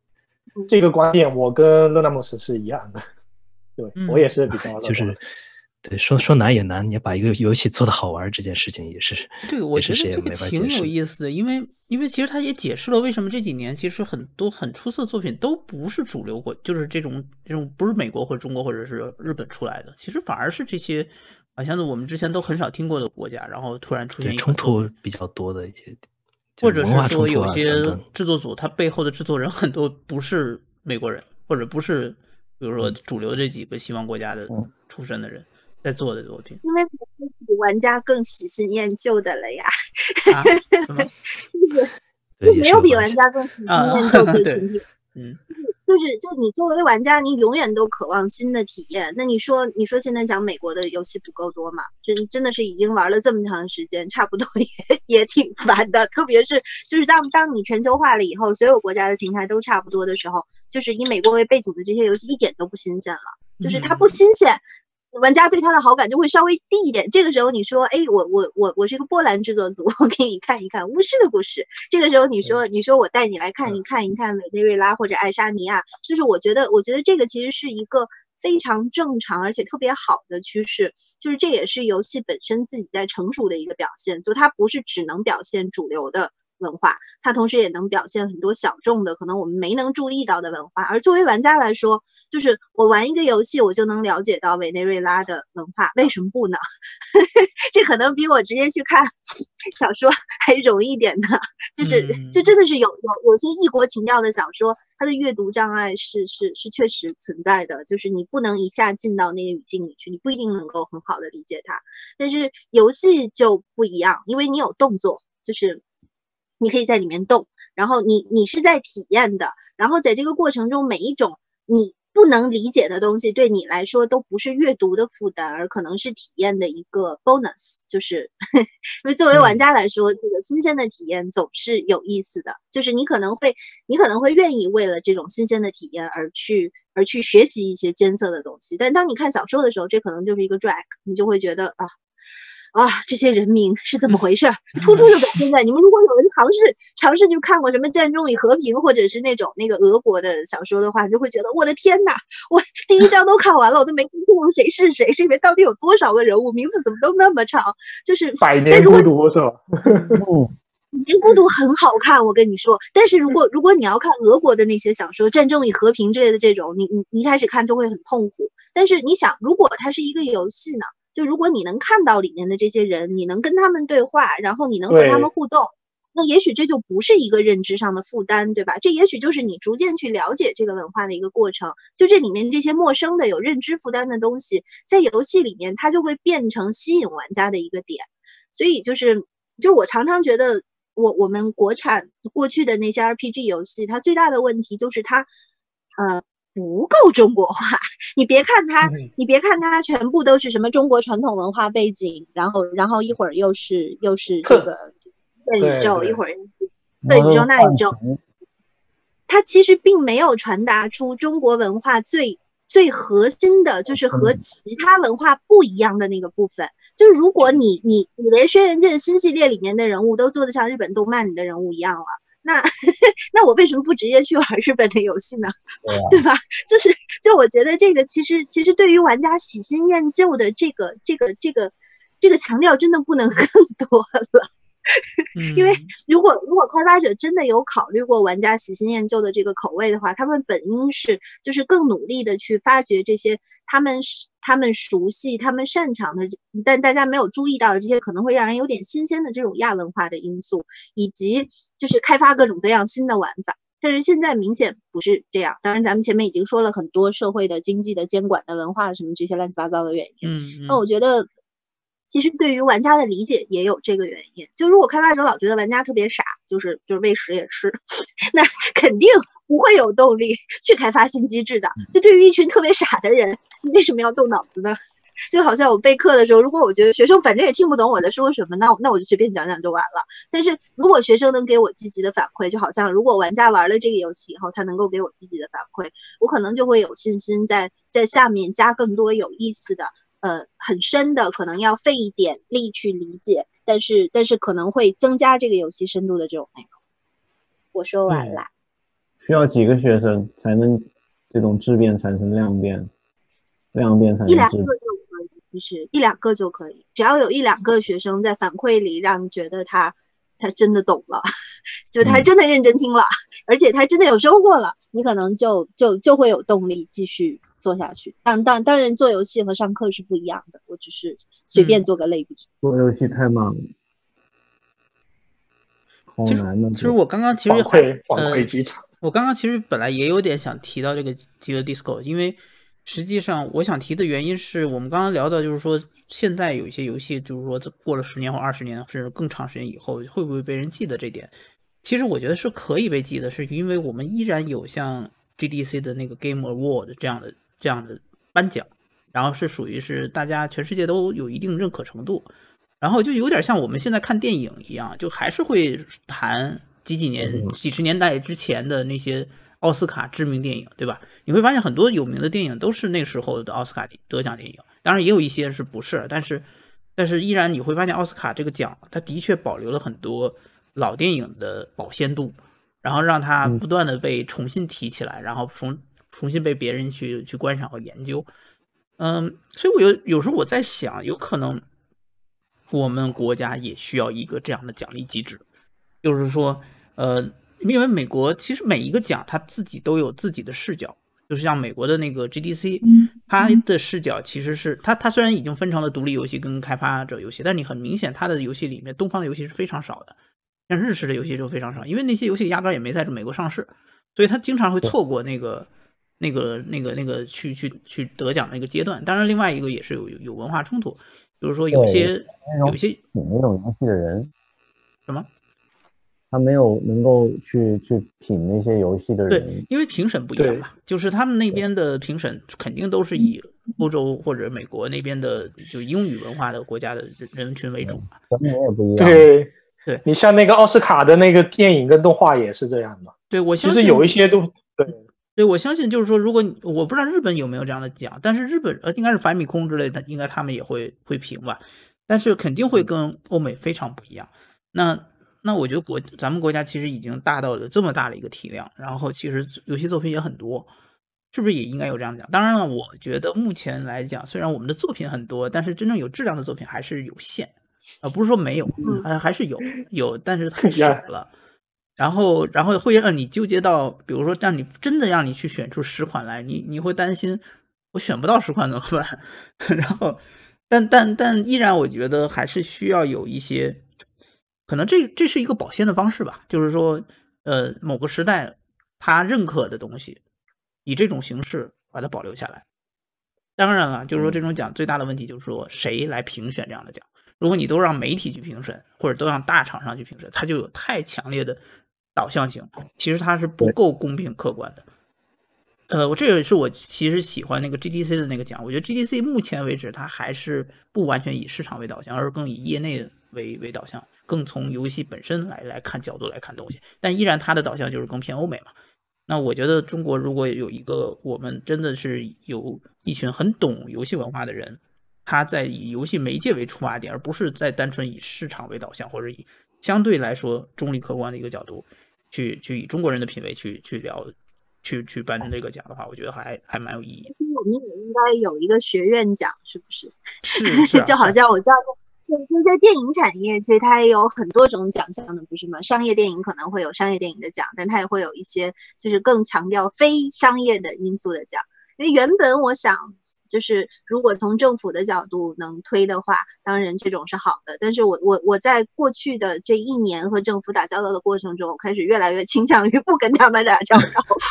Speaker 5: 这个观点我跟勒纳姆斯是一样的，对、嗯、我也是比较
Speaker 3: 就是对说说难也难，你把一个游戏做得好玩这件事情也是
Speaker 1: 对，我觉得这个挺有意思的，因为因为其实他也解释了为什么这几年其实很多很出色的作品都不是主流国，就是这种这种不是美国或者中国或者是日本出来的，其实反而是这些好像我们之前都很少听过的国家，然后突然出现一
Speaker 3: 冲突比较多的一些，
Speaker 1: 或者是说有些制作组他背后的制作人很多不是美国人，或者不是比如说主流这几个西方国家的出身的人在做的作品，
Speaker 2: 因为比玩家更喜新厌旧的了呀。
Speaker 1: 啊、
Speaker 2: 就是没有比玩家更喜新厌旧的群体。
Speaker 1: 嗯，
Speaker 2: 就是就你作为玩家，你永远都渴望新的体验。那你说你说现在讲美国的游戏不够多吗？真真的是已经玩了这么长时间，差不多也也挺烦的。特别是就是当当你全球化了以后，所有国家的形态都差不多的时候，就是以美国为背景的这些游戏一点都不新鲜了，就是它不新鲜。嗯，玩家对他的好感就会稍微低一点。这个时候你说，哎，我我我我是一个波兰制作组，我给你看一看巫师的故事。这个时候你说你说我带你来看一看一看委内瑞拉或者爱沙尼亚，就是我觉得我觉得这个其实是一个非常正常而且特别好的趋势，就是这也是游戏本身自己在成熟的一个表现，就它不是只能表现主流的文化，它同时也能表现很多小众的可能我们没能注意到的文化。而作为玩家来说，就是我玩一个游戏我就能了解到委内瑞拉的文化，为什么不呢？这可能比我直接去看小说还容易一点的，就是就真的是有有有些异国情调的小说，它的阅读障碍是是是确实存在的，就是你不能一下进到那个语境里去，你不一定能够很好的理解它。但是游戏就不一样，因为你有动作，就是你可以在里面动，然后你你是在体验的，然后在这个过程中每一种你不能理解的东西对你来说都不是阅读的负担，而可能是体验的一个 bonus， 就是因为作为玩家来说、嗯、这个新鲜的体验总是有意思的，就是你可能会你可能会愿意为了这种新鲜的体验而去而去学习一些艰涩的东西，但当你看小说的时候这可能就是一个 drag， 你就会觉得啊啊，这些人名是怎么回事？突出就表现在你们如果有人尝试尝试去看过什么《战争与和平》或者是那种那个俄国的小说的话，你就会觉得我的天哪，我第一章都看完了，我都没听懂谁是谁，这里面到底有多少个人物，名字怎么都那么长，就是
Speaker 5: 百年孤独是吧？
Speaker 2: 百年孤独很好看，我跟你说。但是如果如果你要看俄国的那些小说，《战争与和平》之类的这种，你你你一开始看就会很痛苦。但是你想，如果它是一个游戏呢？就如果你能看到里面的这些人，你能跟他们对话，然后你能和他们互动，那也许这就不是一个认知上的负担，对吧？这也许就是你逐渐去了解这个文化的一个过程。就这里面这些陌生的有认知负担的东西，在游戏里面它就会变成吸引玩家的一个点。所以就是就我常常觉得我我们国产过去的那些 R P G 游戏，它最大的问题就是它呃不够中国化。你别看它，你别看它全部都是什么中国传统文化背景，然后然后一会儿又是又是这个这宇宙，一会儿这宇宙那宇宙，它其实并没有传达出中国文化最最核心的，就是和其他文化不一样的那个部分。就是如果你你你连轩辕剑新系列里面的人物都做得像日本动漫里的人物一样了，那那我为什么不直接去玩日本的游戏呢？对吧？就是就我觉得这个其实其实对于玩家喜新厌旧的这个这个这个这个强调真的不能更多了。因为如果如果开发者真的有考虑过玩家喜新厌旧的这个口味的话，他们本应是就是更努力的去发掘这些他们他们熟悉他们擅长的但大家没有注意到的这些可能会让人有点新鲜的这种亚文化的因素，以及就是开发各种各样新的玩法。但是现在明显不是这样，当然咱们前面已经说了很多社会的经济的监管的文化什么这些乱七八糟的原因。嗯，那我觉得其实对于玩家的理解也有这个原因，就如果开发者老觉得玩家特别傻，就是就是喂食也吃，那肯定不会有动力去开发新机制的。就对于一群特别傻的人，你为什么要动脑子呢？就好像我备课的时候，如果我觉得学生反正也听不懂我在说什么，那那我就随便讲讲就完了。但是如果学生能给我积极的反馈，就好像如果玩家玩了这个游戏以后，他能够给我积极的反馈，我可能就会有信心在在下面加更多有意思的呃，很深的，可能要费一点力去理解，但是但是可能会增加这个游戏深度的这种内容。我说完了。
Speaker 4: 需要几个学生才能这种质变产生量变，量变产生质变？
Speaker 2: 一两个就可以，其实一两个就可以，只要有一两个学生在反馈里让你觉得他他真的懂了，就他真的认真听了，嗯、而且他真的有收获了，你可能就就就会有动力继续做下去。当当当然，做游戏和上课是不一样的，我只是随便做个类比。
Speaker 4: 嗯、做游戏太慢了。
Speaker 1: 其实，其实我刚刚其实
Speaker 5: 反馈反馈机场、
Speaker 1: 呃，我刚刚其实本来也有点想提到这个极乐 disco， 因为实际上我想提的原因是我们刚刚聊到，就是说现在有一些游戏，就是说过了十年或二十年，甚至更长时间以后，会不会被人记得这点？其实我觉得是可以被记得，是因为我们依然有像 G D C 的那个 Game Award 这样的这样的颁奖，然后是属于是大家全世界都有一定认可程度。然后就有点像我们现在看电影一样，就还是会谈几几年、几十年代之前的那些奥斯卡知名电影，对吧？你会发现很多有名的电影都是那时候的奥斯卡得奖电影，当然也有一些是不是，但是但是依然你会发现奥斯卡这个奖，它的确保留了很多老电影的保鲜度，然后让它不断的被重新提起来，然后重重新被别人去去观赏和研究。嗯，所以我有有时候我在想，有可能我们国家也需要一个这样的奖励机制，就是说，呃，因为美国其实每一个奖它自己都有自己的视角，就是像美国的那个 G D C， 它的视角其实是它它虽然已经分成了独立游戏跟开发者游戏，但你很明显它的游戏里面东方的游戏是非常少的，像日式的游戏就非常少，因为那些游戏压根也没在美国上市，所以它经常会错过那个那个那个那个去去去得奖的那个阶段。当然，另外一个也是有有文化冲突。就是说有些有些
Speaker 4: 品那种游戏的人，
Speaker 1: 什么？
Speaker 4: 他没有能够去去品那些游戏的人。
Speaker 1: 对，因为评审不一样嘛，就是他们那边的评审肯定都是以欧洲或者美国那边的就英语文化的国家的人群为主嘛。
Speaker 4: 审美也不一样。
Speaker 5: 对
Speaker 1: 对，
Speaker 5: 你像那个奥斯卡的那个电影跟动画也是这样的。
Speaker 1: 对，我相信
Speaker 5: 其实有一些都对。
Speaker 1: 对，我相信就是说，如果我不知道日本有没有这样的奖，但是日本呃应该是反米空之类的，应该他们也会会评吧，但是肯定会跟欧美非常不一样。那那我觉得国咱们国家其实已经大到了这么大的一个体量，然后其实游戏作品也很多，是不是也应该有这样的奖？当然了，我觉得目前来讲，虽然我们的作品很多，但是真正有质量的作品还是有限，啊、呃，不是说没有，还还是有有，但是太少了。然后，然后会让你纠结到，比如说，让你真的让你去选出十款来，你你会担心我选不到十款怎么办？然后，但但但依然，我觉得还是需要有一些，可能这这是一个保鲜的方式吧，就是说，呃，某个时代他认可的东西，以这种形式把它保留下来。当然了，就是说这种奖最大的问题就是说，谁来评选这样的奖？如果你都让媒体去评审，或者都让大厂商去评审，它就有太强烈的导向性，其实它是不够公平客观的。呃，我这也是我其实喜欢那个 G D C 的那个奖，我觉得 G D C 目前为止它还是不完全以市场为导向，而更以业内为为导向，更从游戏本身来来看角度来看东西，但依然它的导向就是更偏欧美嘛。那我觉得中国如果有一个我们真的是有一群很懂游戏文化的人，他在以游戏媒介为出发点，而不是在单纯以市场为导向，或者以相对来说中立客观的一个角度去去以中国人的品味去去聊去去颁这个奖的话，我觉得还还蛮有意义。
Speaker 2: 我们也应该有一个学院奖，是不是？
Speaker 1: 是是、啊，
Speaker 2: 就好像我知道在在电影产业，其实它也有很多种奖项的，不是吗？商业电影可能会有商业电影的奖，但它也会有一些就是更强调非商业的因素的奖。因为原本我想，就是如果从政府的角度能推的话，当然这种是好的。但是我我我在过去的这一年和政府打交道的过程中，我开始越来越倾向于不跟他们打交道，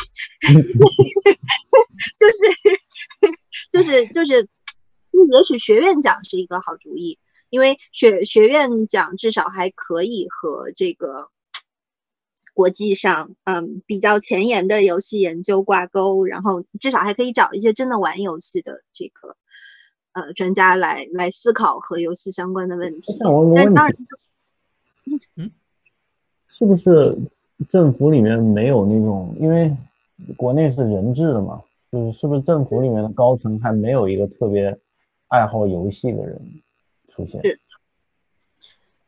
Speaker 2: 就是就是就是，也许学院奖是一个好主意，因为学学院奖至少还可以和这个国际上嗯比较前沿的游戏研究挂钩，然后至少还可以找一些真的玩游戏的这个呃专家来来思考和游戏相关的问题。但当然，
Speaker 4: 嗯，是不是政府里面没有那种，因为国内是人治的嘛，就是是不是政府里面的高层还没有一个特别爱好游戏的人出现？
Speaker 2: 是。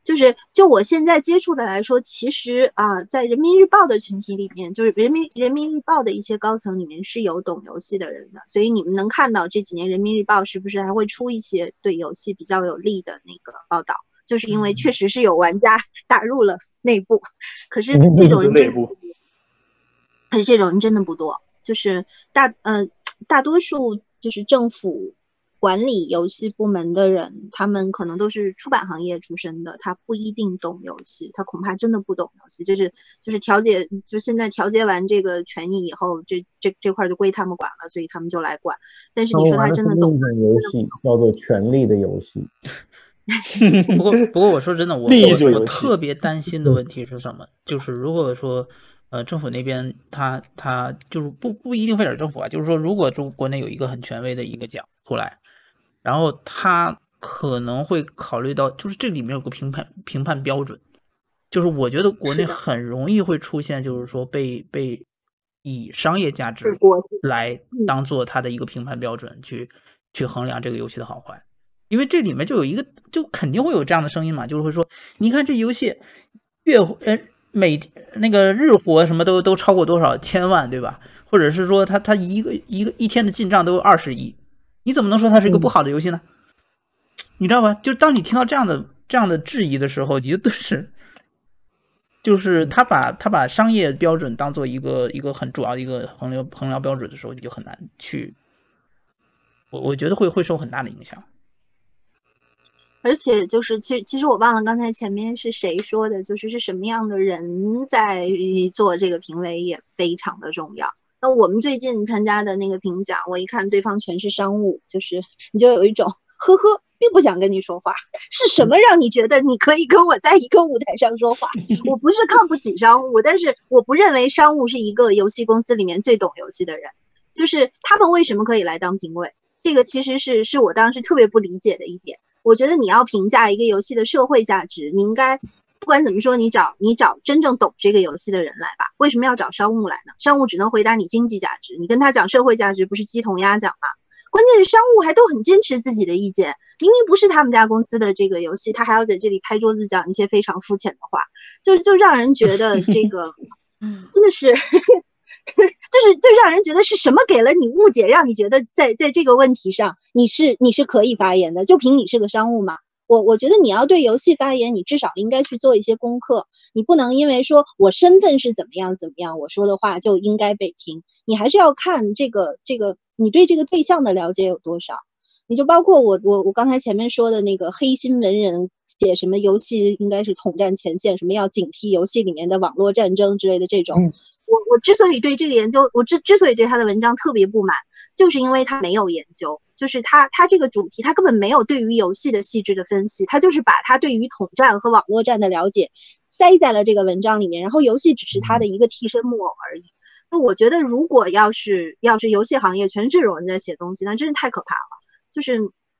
Speaker 2: 就是就我现在接触的来说，其实啊、呃，在人民日报的群体里面，就是人民人民日报的一些高层里面是有懂游戏的人的，所以你们能看到这几年人民日报是不是还会出一些对游戏比较有利的那个报道，就是因为确实是有玩家打入了内部，可是这种人
Speaker 5: 内部，
Speaker 2: 可是这种人真的不多，就是大呃大多数就是政府管理游戏部门的人，他们可能都是出版行业出身的，他不一定懂游戏，他恐怕真的不懂游戏。就是就是调节，就现在调节完这个权益以后，这这这块就归他们管了，所以他们就来管。但是你说他真的懂？
Speaker 4: 游戏叫做《权力的游戏》。
Speaker 1: 不过不过我说真的，我我我特别担心的问题是什么？就是如果说呃政府那边他他就是不不一定非得政府啊，就是说如果中国内有一个很权威的一个奖出来。然后他可能会考虑到，就是这里面有个评判评判标准，就是我觉得国内很容易会出现，就是说被被以商业价值来当做他的一个评判标准去去衡量这个游戏的好坏，因为这里面就有一个，就肯定会有这样的声音嘛，就是会说，你看这游戏月呃每那个日活什么都都超过多少千万，对吧？或者是说他他一个一个一天的进账都有二十亿。你怎么能说它是一个不好的游戏呢？你知道吧？就当你听到这样的这样的质疑的时候，你就顿时就是他把他把商业标准当做一个一个很主要的一个衡量衡量标准的时候，你就很难去，我我觉得会会受很大的影响。
Speaker 2: 而且就是其实其实我忘了刚才前面是谁说的，就是是什么样的人在做这个评委也非常的重要。那我们最近参加的那个评奖，我一看对方全是商务，就是你就有一种呵呵，并不想跟你说话，是什么让你觉得你可以跟我在一个舞台上说话？我不是看不起商务，但是我不认为商务是一个游戏公司里面最懂游戏的人，就是他们为什么可以来当评委？这个其实是是我当时特别不理解的一点。我觉得你要评价一个游戏的社会价值，你应该不管怎么说，你找你找真正懂这个游戏的人来吧。为什么要找商务来呢？商务只能回答你经济价值，你跟他讲社会价值，不是鸡同鸭讲吗？关键是商务还都很坚持自己的意见，明明不是他们家公司的这个游戏，他还要在这里拍桌子讲一些非常肤浅的话，就就让人觉得这个真的是就是就让人觉得是什么给了你误解，让你觉得在在这个问题上你是你是可以发言的，就凭你是个商务嘛。我我觉得你要对游戏发言，你至少应该去做一些功课，你不能因为说我身份是怎么样怎么样，我说的话就应该被听，你还是要看这个这个你对这个对象的了解有多少。你就包括我我我刚才前面说的那个黑心文人写什么游戏应该是统战前线，什么要警惕游戏里面的网络战争之类的这种、嗯、我我之所以对这个研究，我之之所以对他的文章特别不满，就是因为他没有研究，就是他他这个主题他根本没有对于游戏的细致的分析，他就是把他对于统战和网络战的了解塞在了这个文章里面，然后游戏只是他的一个替身木偶而已。那我觉得如果要是要是游戏行业全是这种人在写东西，那真是太可怕了。就是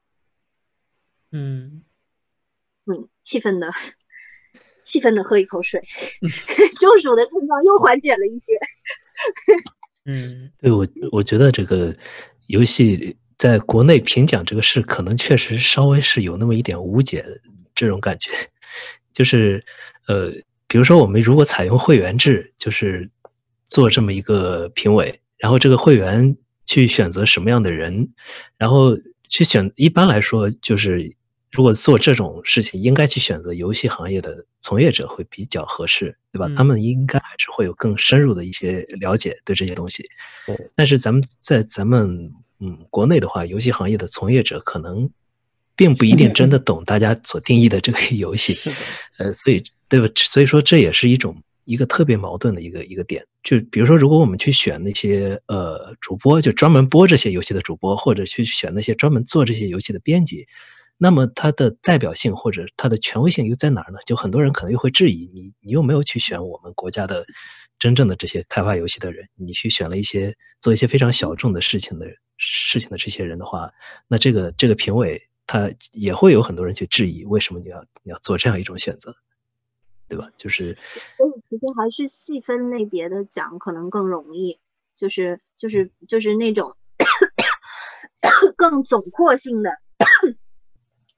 Speaker 1: 嗯
Speaker 2: 嗯气愤的气愤的喝一口水中暑的症状又缓解了一些
Speaker 3: 嗯，对，我我觉得这个游戏在国内评奖这个事可能确实稍微是有那么一点无解这种感觉，就是呃比如说我们如果采用会员制，就是做这么一个评委，然后这个会员去选择什么样的人，然后去选，一般来说就是如果做这种事情应该去选择游戏行业的从业者会比较合适，对吧、嗯、他们应该还是会有更深入的一些了解对这些东西。但是咱们在咱们嗯国内的话，游戏行业的从业者可能并不一定真的懂大家所定义的这个游戏呃所以对吧，所以说这也是一种一个特别矛盾的一个一个点。就比如说如果我们去选那些呃主播，就专门播这些游戏的主播，或者去选那些专门做这些游戏的编辑，那么它的代表性或者它的权威性又在哪儿呢？就很多人可能又会质疑你，你又没有去选我们国家的真正的这些开发游戏的人，你去选了一些做一些非常小众的事情的事情的这些人的话，那这个这个评委他也会有很多人去质疑，为什么你要你要做这样一种选择，对吧？就是
Speaker 2: 所以其实还是细分类别的讲可能更容易，就是就是就是那种更总括性的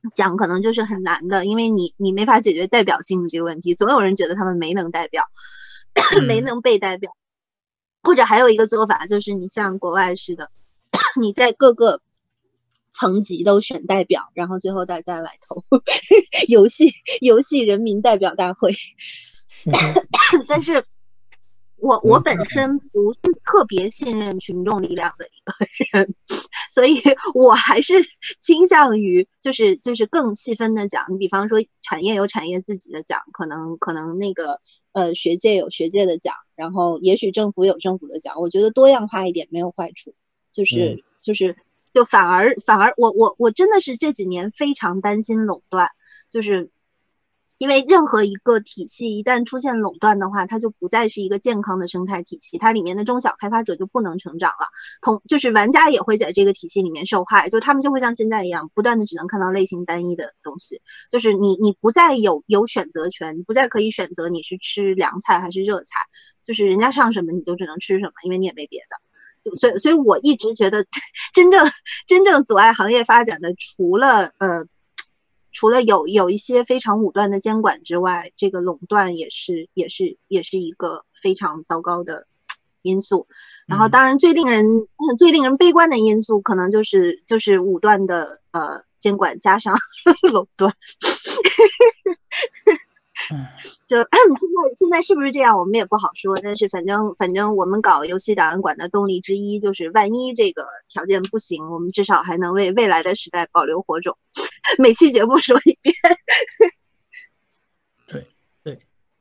Speaker 2: 讲可能就是很难的，因为你你没法解决代表性的这个问题，总有人觉得他们没能代表，没能被代表。或者还有一个做法就是你像国外似的，你在各个层级都选代表，然后最后大家来投游戏游戏人民代表大会。但是我我本身不是特别信任群众力量的一个人，所以我还是倾向于就是就是更细分的讲。你比方说产业有产业自己的讲，可能可能那个呃学界有学界的讲，然后也许政府有政府的讲。我觉得多样化一点没有坏处，就是、嗯、就是就反而反而我我我真的是这几年非常担心垄断，就是因为任何一个体系一旦出现垄断的话，它就不再是一个健康的生态体系，它里面的中小开发者就不能成长了，同就是玩家也会在这个体系里面受害，就他们就会像现在一样，不断的只能看到类型单一的东西，就是你你不再有有选择权，你不再可以选择你是吃凉菜还是热菜，就是人家上什么你就只能吃什么，因为你也没别的。所以所以我一直觉得真正真正阻碍行业发展的，除了呃。除了有有一些非常武断的监管之外，这个垄断也是也是也是一个非常糟糕的因素。然后当然最令人、嗯、最令人悲观的因素可能就是就是武断的呃监管加上垄断。就现在现在是不是这样我们也不好说，但是反正反正我们搞游戏档案馆的动力之一就是万一这个条件不行，我们至少还能为未来的时代保留火种。每期节目说一遍。
Speaker 1: 对对，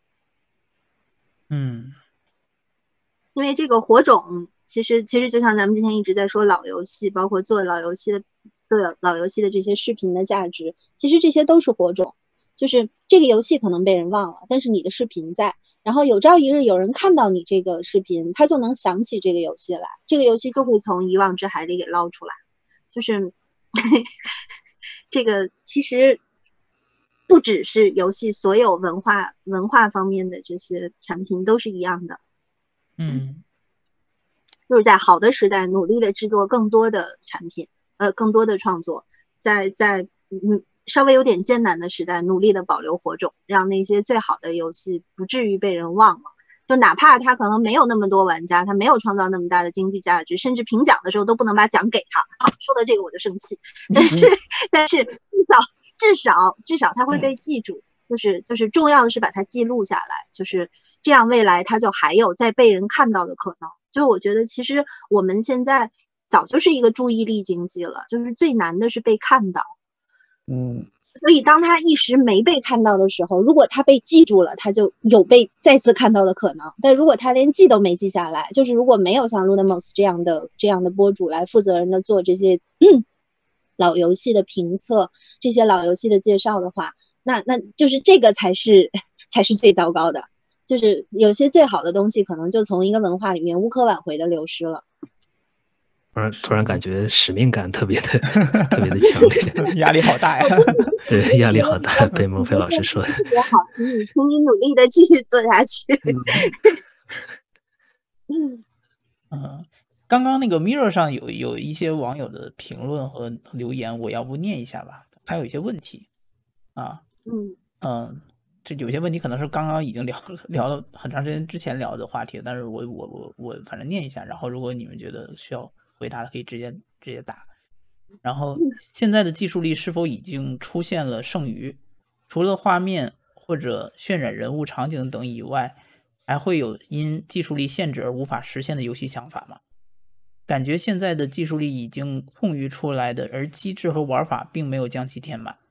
Speaker 1: 嗯，
Speaker 2: 因为这个火种其实其实就像咱们之前一直在说老游戏，包括做老游戏的做老游戏的这些视频的价值，其实这些都是火种。就是这个游戏可能被人忘了，但是你的视频在，然后有朝一日有人看到你这个视频，他就能想起这个游戏来，这个游戏就会从遗忘之海里给捞出来。就是这个其实不只是游戏，所有文化文化方面的这些产品都是一样的。
Speaker 1: 嗯，
Speaker 2: 就是在好的时代努力的制作更多的产品，呃，更多的创作，在在嗯。稍微有点艰难的时代努力的保留火种，让那些最好的游戏不至于被人忘了，就哪怕他可能没有那么多玩家，他没有创造那么大的经济价值，甚至评奖的时候都不能把奖给他啊！说到这个我就生气，但是但是至少至少至少他会被记住，就是就是重要的是把它记录下来，就是这样未来他就还有再被人看到的可能。就我觉得其实我们现在早就是一个注意力经济了，就是最难的是被看到。
Speaker 4: 嗯，
Speaker 2: 所以当他一时没被看到的时候，如果他被记住了，他就有被再次看到的可能。但如果他连记都没记下来，就是如果没有像 Ludamos 这样的这样的博主来负责任的做这些、嗯、老游戏的评测，这些老游戏的介绍的话，那那就是这个才是才是最糟糕的。就是有些最好的东西可能就从一个文化里面无可挽回的流失了。
Speaker 3: 突然突然感觉使命感特别的特别的强烈，
Speaker 1: 压力好大呀！
Speaker 3: 对，压力好大。被孟非老师说的
Speaker 2: 特别好，请你请你努力的继续做下去。
Speaker 1: 嗯，嗯，刚刚那个 Mirror 上有有一些网友的评论和留言，我要不念一下吧？还有一些问题啊，
Speaker 2: 嗯
Speaker 1: 嗯，这有些问题可能是刚刚已经聊聊了很长时间之前聊的话题，但是我我我我反正念一下，然后如果你们觉得需要回答的可以直接直接打。然后现在的技术力是否已经出现了剩余？除了画面或者渲染人物场景等以外，还会有因技术力限制而无法实现的游戏想法吗？感觉现在的技术力已经空余出来的，而机制和玩法并没有将其填满。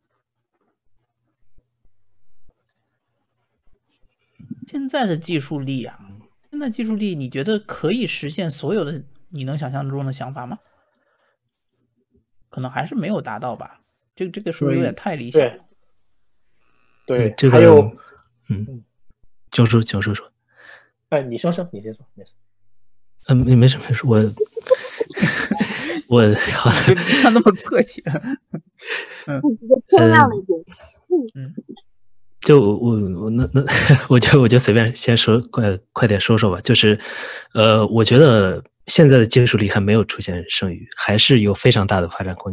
Speaker 1: 现在的技术力啊，现在技术力你觉得可以实现所有的你能想象中的想法吗？可能还是没有达到吧。这个这个是不是有点太理想？
Speaker 5: 对，对，
Speaker 3: 这个
Speaker 5: 还有，
Speaker 3: 嗯，教授教授说，
Speaker 5: 哎，你说说，你先说，没事。
Speaker 3: 嗯，没没事没事，我我好，
Speaker 1: 别不要那么客气。
Speaker 2: 嗯，漂亮了一点。
Speaker 1: 嗯。
Speaker 3: 就我我那那我就我就随便先说快快点说说吧，就是呃我觉得现在的技术力还没有出现剩余，还是有非常大的发展空间的。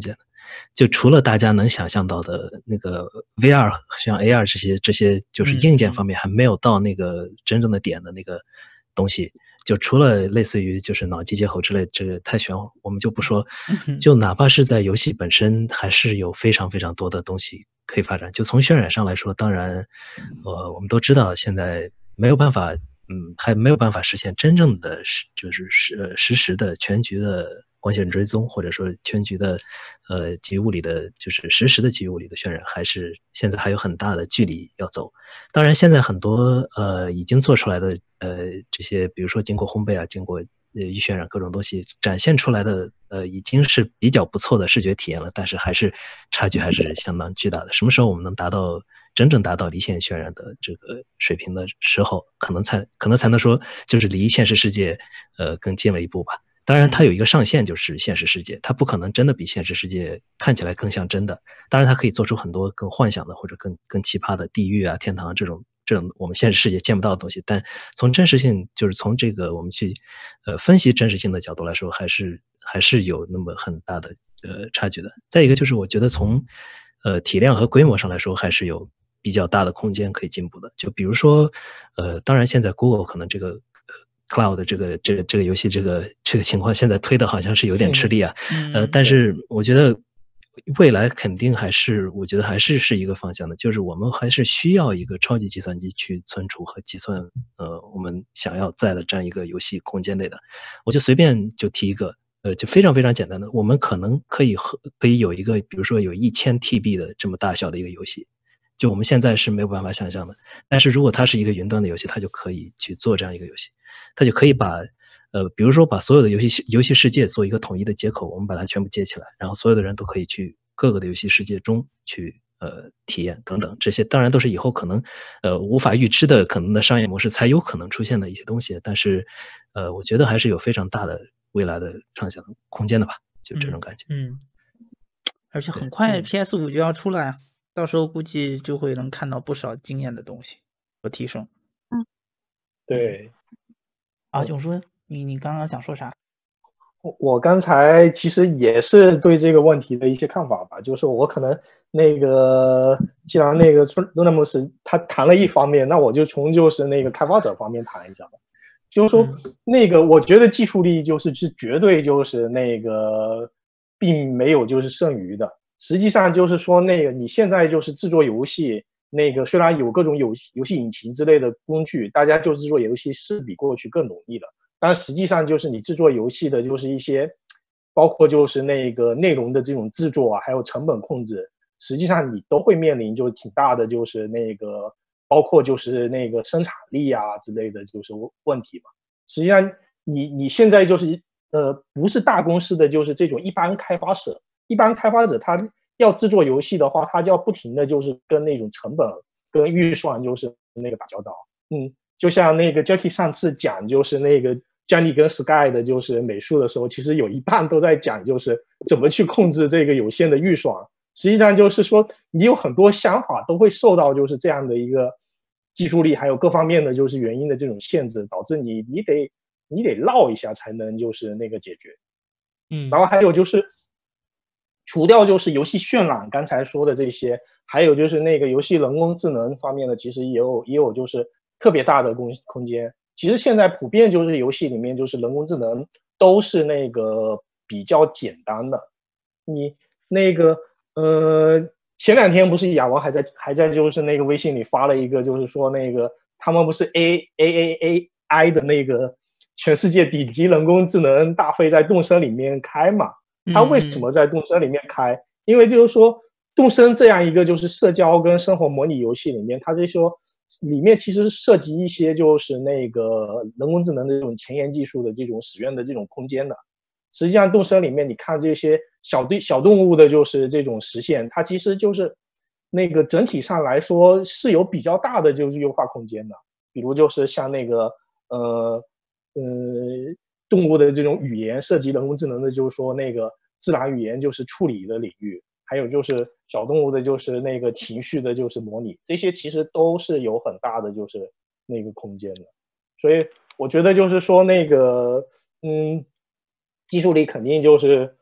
Speaker 3: 就除了大家能想象到的那个 V R 像 A R 这些这些就是硬件方面还没有到那个真正的点的那个东西，就除了类似于就是脑机接口之类，这个太玄乎我们就不说，就哪怕是在游戏本身还是有非常非常多的东西可以发展。就从渲染上来说，当然呃我们都知道现在没有办法嗯还没有办法实现真正的就是实实时的全局的光线追踪，或者说全局的呃基于物理的就是实时的基于物理的渲染，还是现在还有很大的距离要走。当然现在很多呃已经做出来的呃这些比如说经过烘焙啊，经过呃预渲染各种东西展现出来的呃已经是比较不错的视觉体验了，但是还是差距还是相当巨大的。什么时候我们能达到真正达到离线渲染的这个水平的时候，可能才可能才能说就是离现实世界呃更近了一步吧。当然它有一个上限，就是现实世界，它不可能真的比现实世界看起来更像真的。当然它可以做出很多更幻想的或者更更奇葩的地狱啊天堂这种这种我们现实世界见不到的东西，但从真实性就是从这个我们去呃分析真实性的角度来说，还是还是有那么很大的呃差距的。再一个就是我觉得从呃体量和规模上来说，还是有比较大的空间可以进步的。就比如说呃当然现在 Google 可能这个Cloud 这个这个这个游戏这个这个情况现在推的好像是有点吃力啊，呃，但是我觉得未来肯定还是我觉得还是是一个方向的，就是我们还是需要一个超级计算机去存储和计算呃我们想要在的这样一个游戏空间内的。我就随便就提一个呃就非常非常简单的，我们可能可以和可以有一个比如说有一千 T B 的这么大小的一个游戏。就我们现在是没有办法想象的，但是如果它是一个云端的游戏，它就可以去做这样一个游戏，它就可以把呃，比如说把所有的游戏游戏世界做一个统一的接口，我们把它全部接起来，然后所有的人都可以去各个的游戏世界中去呃体验等等，这些当然都是以后可能呃无法预知的可能的商业模式才有可能出现的一些东西，但是呃，我觉得还是有非常大的未来的畅想空间的吧，就这种感觉。
Speaker 1: 嗯，嗯而且很快 P S 五 就要出来。到时候估计就会能看到不少惊艳的东西和提升。
Speaker 2: 嗯，
Speaker 5: 对。
Speaker 1: 啊，囧叔，你你刚刚想说啥？
Speaker 5: 我刚才其实也是对这个问题的一些看法吧，就是我可能那个既然那个 Lunamus 他谈了一方面，那我就从就是那个开发者方面谈一下吧。就是说那个我觉得技术力就是是绝对就是那个并没有就是剩余的。实际上就是说那个你现在就是制作游戏，那个虽然有各种游游戏引擎之类的工具，大家就制作游戏是比过去更容易的。但实际上就是你制作游戏的就是一些包括就是那个内容的这种制作啊，还有成本控制，实际上你都会面临就挺大的就是那个包括就是那个生产力啊之类的就是问题嘛。实际上你你现在就是呃不是大公司的就是这种一般开发者，一般开发者他要制作游戏的话，他就要不停的就是跟那种成本跟预算就是那个打交道。嗯，就像那个 Jackie 上次讲就是那个 Johnny 跟 Sky 的就是美术的时候，其实有一半都在讲就是怎么去控制这个有限的预算。实际上就是说你有很多想法都会受到就是这样的一个技术力还有各方面的就是原因的这种限制，导致你你得你得绕一下才能就是那个解决。
Speaker 1: 嗯，
Speaker 5: 然后还有就是除掉就是游戏渲染刚才说的这些，还有就是那个游戏人工智能方面的，其实也有也有就是特别大的空空间。其实现在普遍就是游戏里面就是人工智能都是那个比较简单的。你那个呃前两天不是亚文还在还在就是那个微信里发了一个，就是说那个他们不是 A A A A I 的那个全世界顶级人工智能大会在动森里面开嘛？它为什么在动森里面开？嗯、因为就是说，动森这样一个就是社交跟生活模拟游戏里面，它就说里面其实涉及一些就是那个人工智能的这种前沿技术的这种使用的这种空间的。实际上，动森里面你看这些小对小动物的就是这种实现，它其实就是那个整体上来说是有比较大的就是优化空间的。比如就是像那个呃呃。动物的这种语言涉及人工智能的，就是说那个自然语言就是处理的领域，还有就是小动物的，就是那个情绪的，就是模拟，这些其实都是有很大的就是那个空间的。所以我觉得就是说那个嗯，技术力肯定就是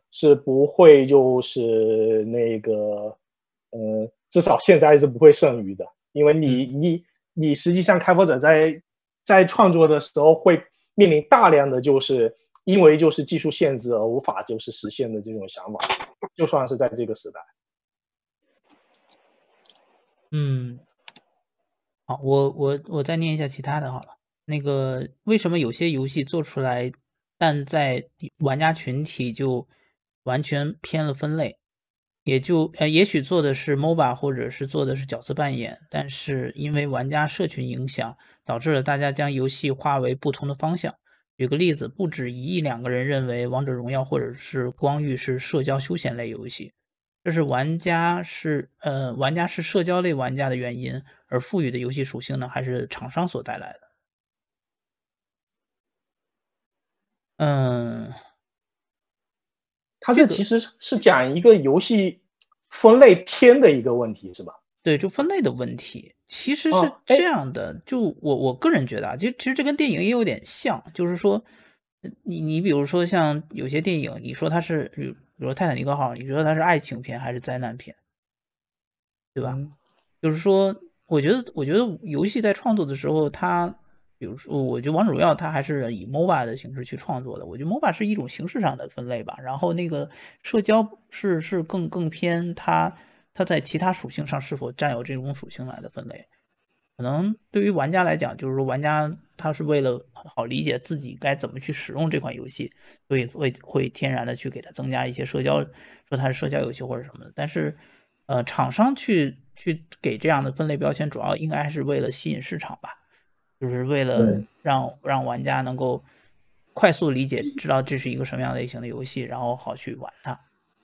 Speaker 5: 是不会就是那个呃，至少现在是不会剩余的，因为你你你实际上开发者在在创作的时候会面临大量的就是因为就是技术限制而无法就是实现的这种想法，就算是在这个时代。
Speaker 1: 嗯，好，我我我再念一下其他的好了。那个为什么有些游戏做出来，但在玩家群体就完全偏了分类？也就呃，也许做的是 M O B A 或者是做的是角色扮演，但是因为玩家社群影响，导致了大家将游戏划为不同的方向。举个例子，不止一亿两个人认为王者荣耀或者是光遇是社交休闲类游戏，这是玩家是呃玩家是社交类玩家的原因，而赋予的游戏属性呢，还是厂商所带来的。嗯。
Speaker 5: 它这其实是讲一个游戏分类偏的一个问题，是吧？
Speaker 1: 对，就分类的问题，其实是这样的。哦、就我我个人觉得啊，其实其实这跟电影也有点像，就是说，你你比如说像有些电影，你说它是，比如说《泰坦尼克号》，你觉得它是爱情片还是灾难片，对吧？嗯、就是说，我觉得我觉得游戏在创作的时候，它。比如说，我觉得王者荣耀它还是以 M O B A 的形式去创作的。我觉得 M O B A 是一种形式上的分类吧，然后那个社交是是更更偏它它在其他属性上是否占有这种属性来的分类。可能对于玩家来讲，就是说玩家他是为了好理解自己该怎么去使用这款游戏，所以会会天然的去给它增加一些社交，说它是社交游戏或者什么的。但是，呃，厂商去去给这样的分类标签，主要应该还是为了吸引市场吧。就是为了让让玩家能够快速理解，知道这是一个什么样类型的游戏，然后好去玩它。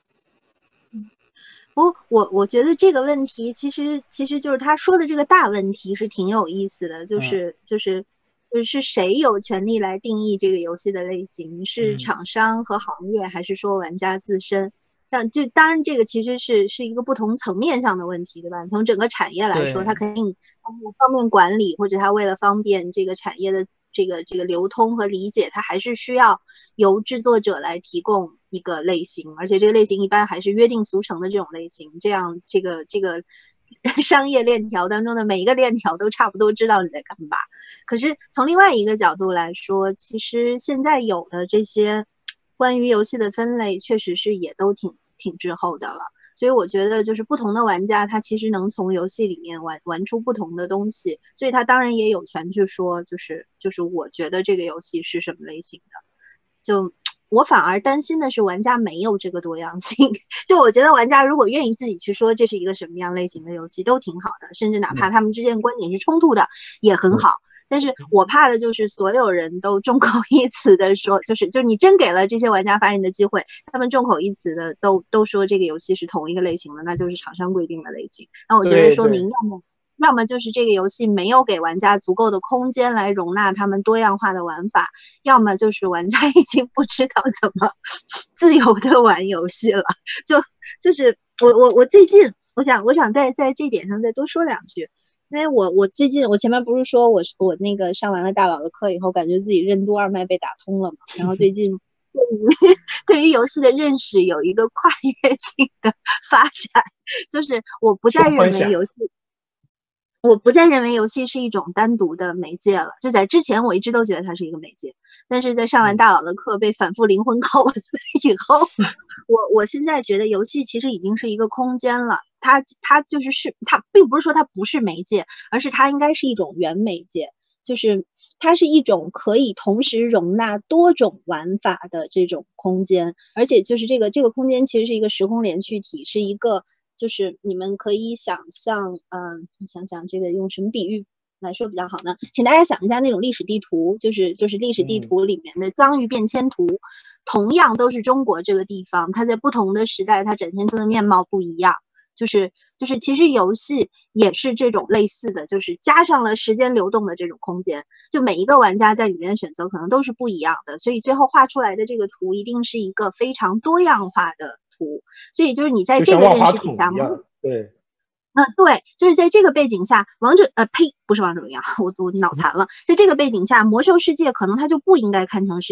Speaker 2: 不，我我觉得这个问题其实其实就是他说的这个大问题是挺有意思的，就是、嗯、就是就是谁有权利来定义这个游戏的类型？是厂商和行业，还是说玩家自身？像就当然这个其实是是一个不同层面上的问题，对吧？从整个产业来说，它肯定它方面管理，或者它为了方便这个产业的这个这个流通和理解，它还是需要由制作者来提供一个类型，而且这个类型一般还是约定俗成的这种类型，这样这个这个商业链条当中的每一个链条都差不多知道你在干嘛。可是从另外一个角度来说，其实现在有的这些关于游戏的分类确实是也都挺挺滞后的了，所以我觉得就是不同的玩家他其实能从游戏里面玩玩出不同的东西，所以他当然也有权去说就是就是我觉得这个游戏是什么类型的。就我反而担心的是玩家没有这个多样性，就我觉得玩家如果愿意自己去说这是一个什么样类型的游戏都挺好的，甚至哪怕他们之间的观点是冲突的也很好。但是我怕的就是所有人都众口一词的说，就是就是你真给了这些玩家发言的机会，他们众口一词的都都说这个游戏是同一个类型的，那就是厂商规定的类型。那我觉得说明要么要么就是这个游戏没有给玩家足够的空间来容纳他们多样化的玩法，要么就是玩家已经不知道怎么自由的玩游戏了。就就是我我我最近我想我想在在这点上再多说两句。因为我我最近我前面不是说我我那个上完了大佬的课以后，感觉自己任督二脉被打通了嘛，然后最近对于对于游戏的认识有一个跨越性的发展，就是我不再认为游戏，我不再认为游戏是一种单独的媒介了。就在之前我一直都觉得它是一个媒介，但是在上完大佬的课被反复灵魂拷问以后，我我现在觉得游戏其实已经是一个空间了。它它就是是它并不是说它不是媒介，而是它应该是一种原媒介，就是它是一种可以同时容纳多种玩法的这种空间，而且就是这个这个空间其实是一个时空连续体，是一个就是你们可以想象，嗯，想想这个用什么比喻来说比较好呢？请大家想一下那种历史地图，就是就是历史地图里面的疆域变迁图，同样都是中国这个地方，它在不同的时代它展现出的面貌不一样。就是就是其实游戏也是这种类似的，就是加上了时间流动的这种空间，就每一个玩家在里面的选择可能都是不一样的，所以最后画出来的这个图一定是一个非常多样化的图。所以就是你在这个认识底下，
Speaker 5: 对，
Speaker 2: 嗯，对，就是在这个背景下，王者呃呸，不是王者荣耀，我我脑残了，在这个背景下，魔兽世界可能它就不应该看成是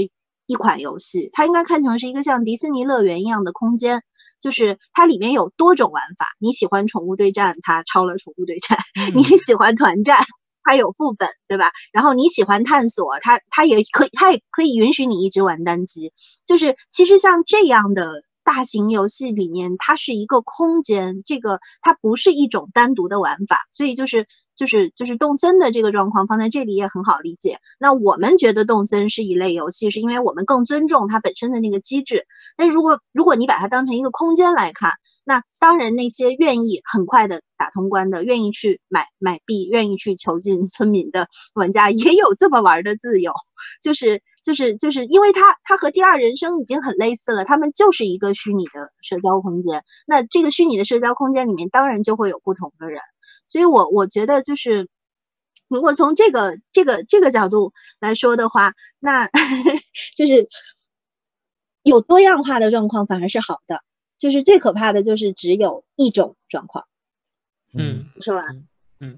Speaker 2: 一款游戏，它应该看成是一个像迪士尼乐园一样的空间，就是它里面有多种玩法。你喜欢宠物对战，它超了宠物对战；
Speaker 1: 嗯、
Speaker 2: 你喜欢团战，它有副本，对吧？然后你喜欢探索，它它也可以，它也可以允许你一直玩单机。就是其实像这样的大型游戏里面，它是一个空间，这个它不是一种单独的玩法，所以就是就是就是动森的这个状况放在这里也很好理解。那我们觉得动森是一类游戏，是因为我们更尊重它本身的那个机制。但如果如果你把它当成一个空间来看，那当然那些愿意很快的打通关的，愿意去买买币，愿意去囚禁村民的玩家也有这么玩的自由，就是就是就是因为它它和第二人生已经很类似了，他们就是一个虚拟的社交空间。那这个虚拟的社交空间里面当然就会有不同的人，所以我我觉得就是如果从这个这个这个角度来说的话，那就是有多样化的状况反而是好的。就是最可怕的就是只有一种状况，
Speaker 1: 嗯，
Speaker 2: 是吧？
Speaker 1: 嗯，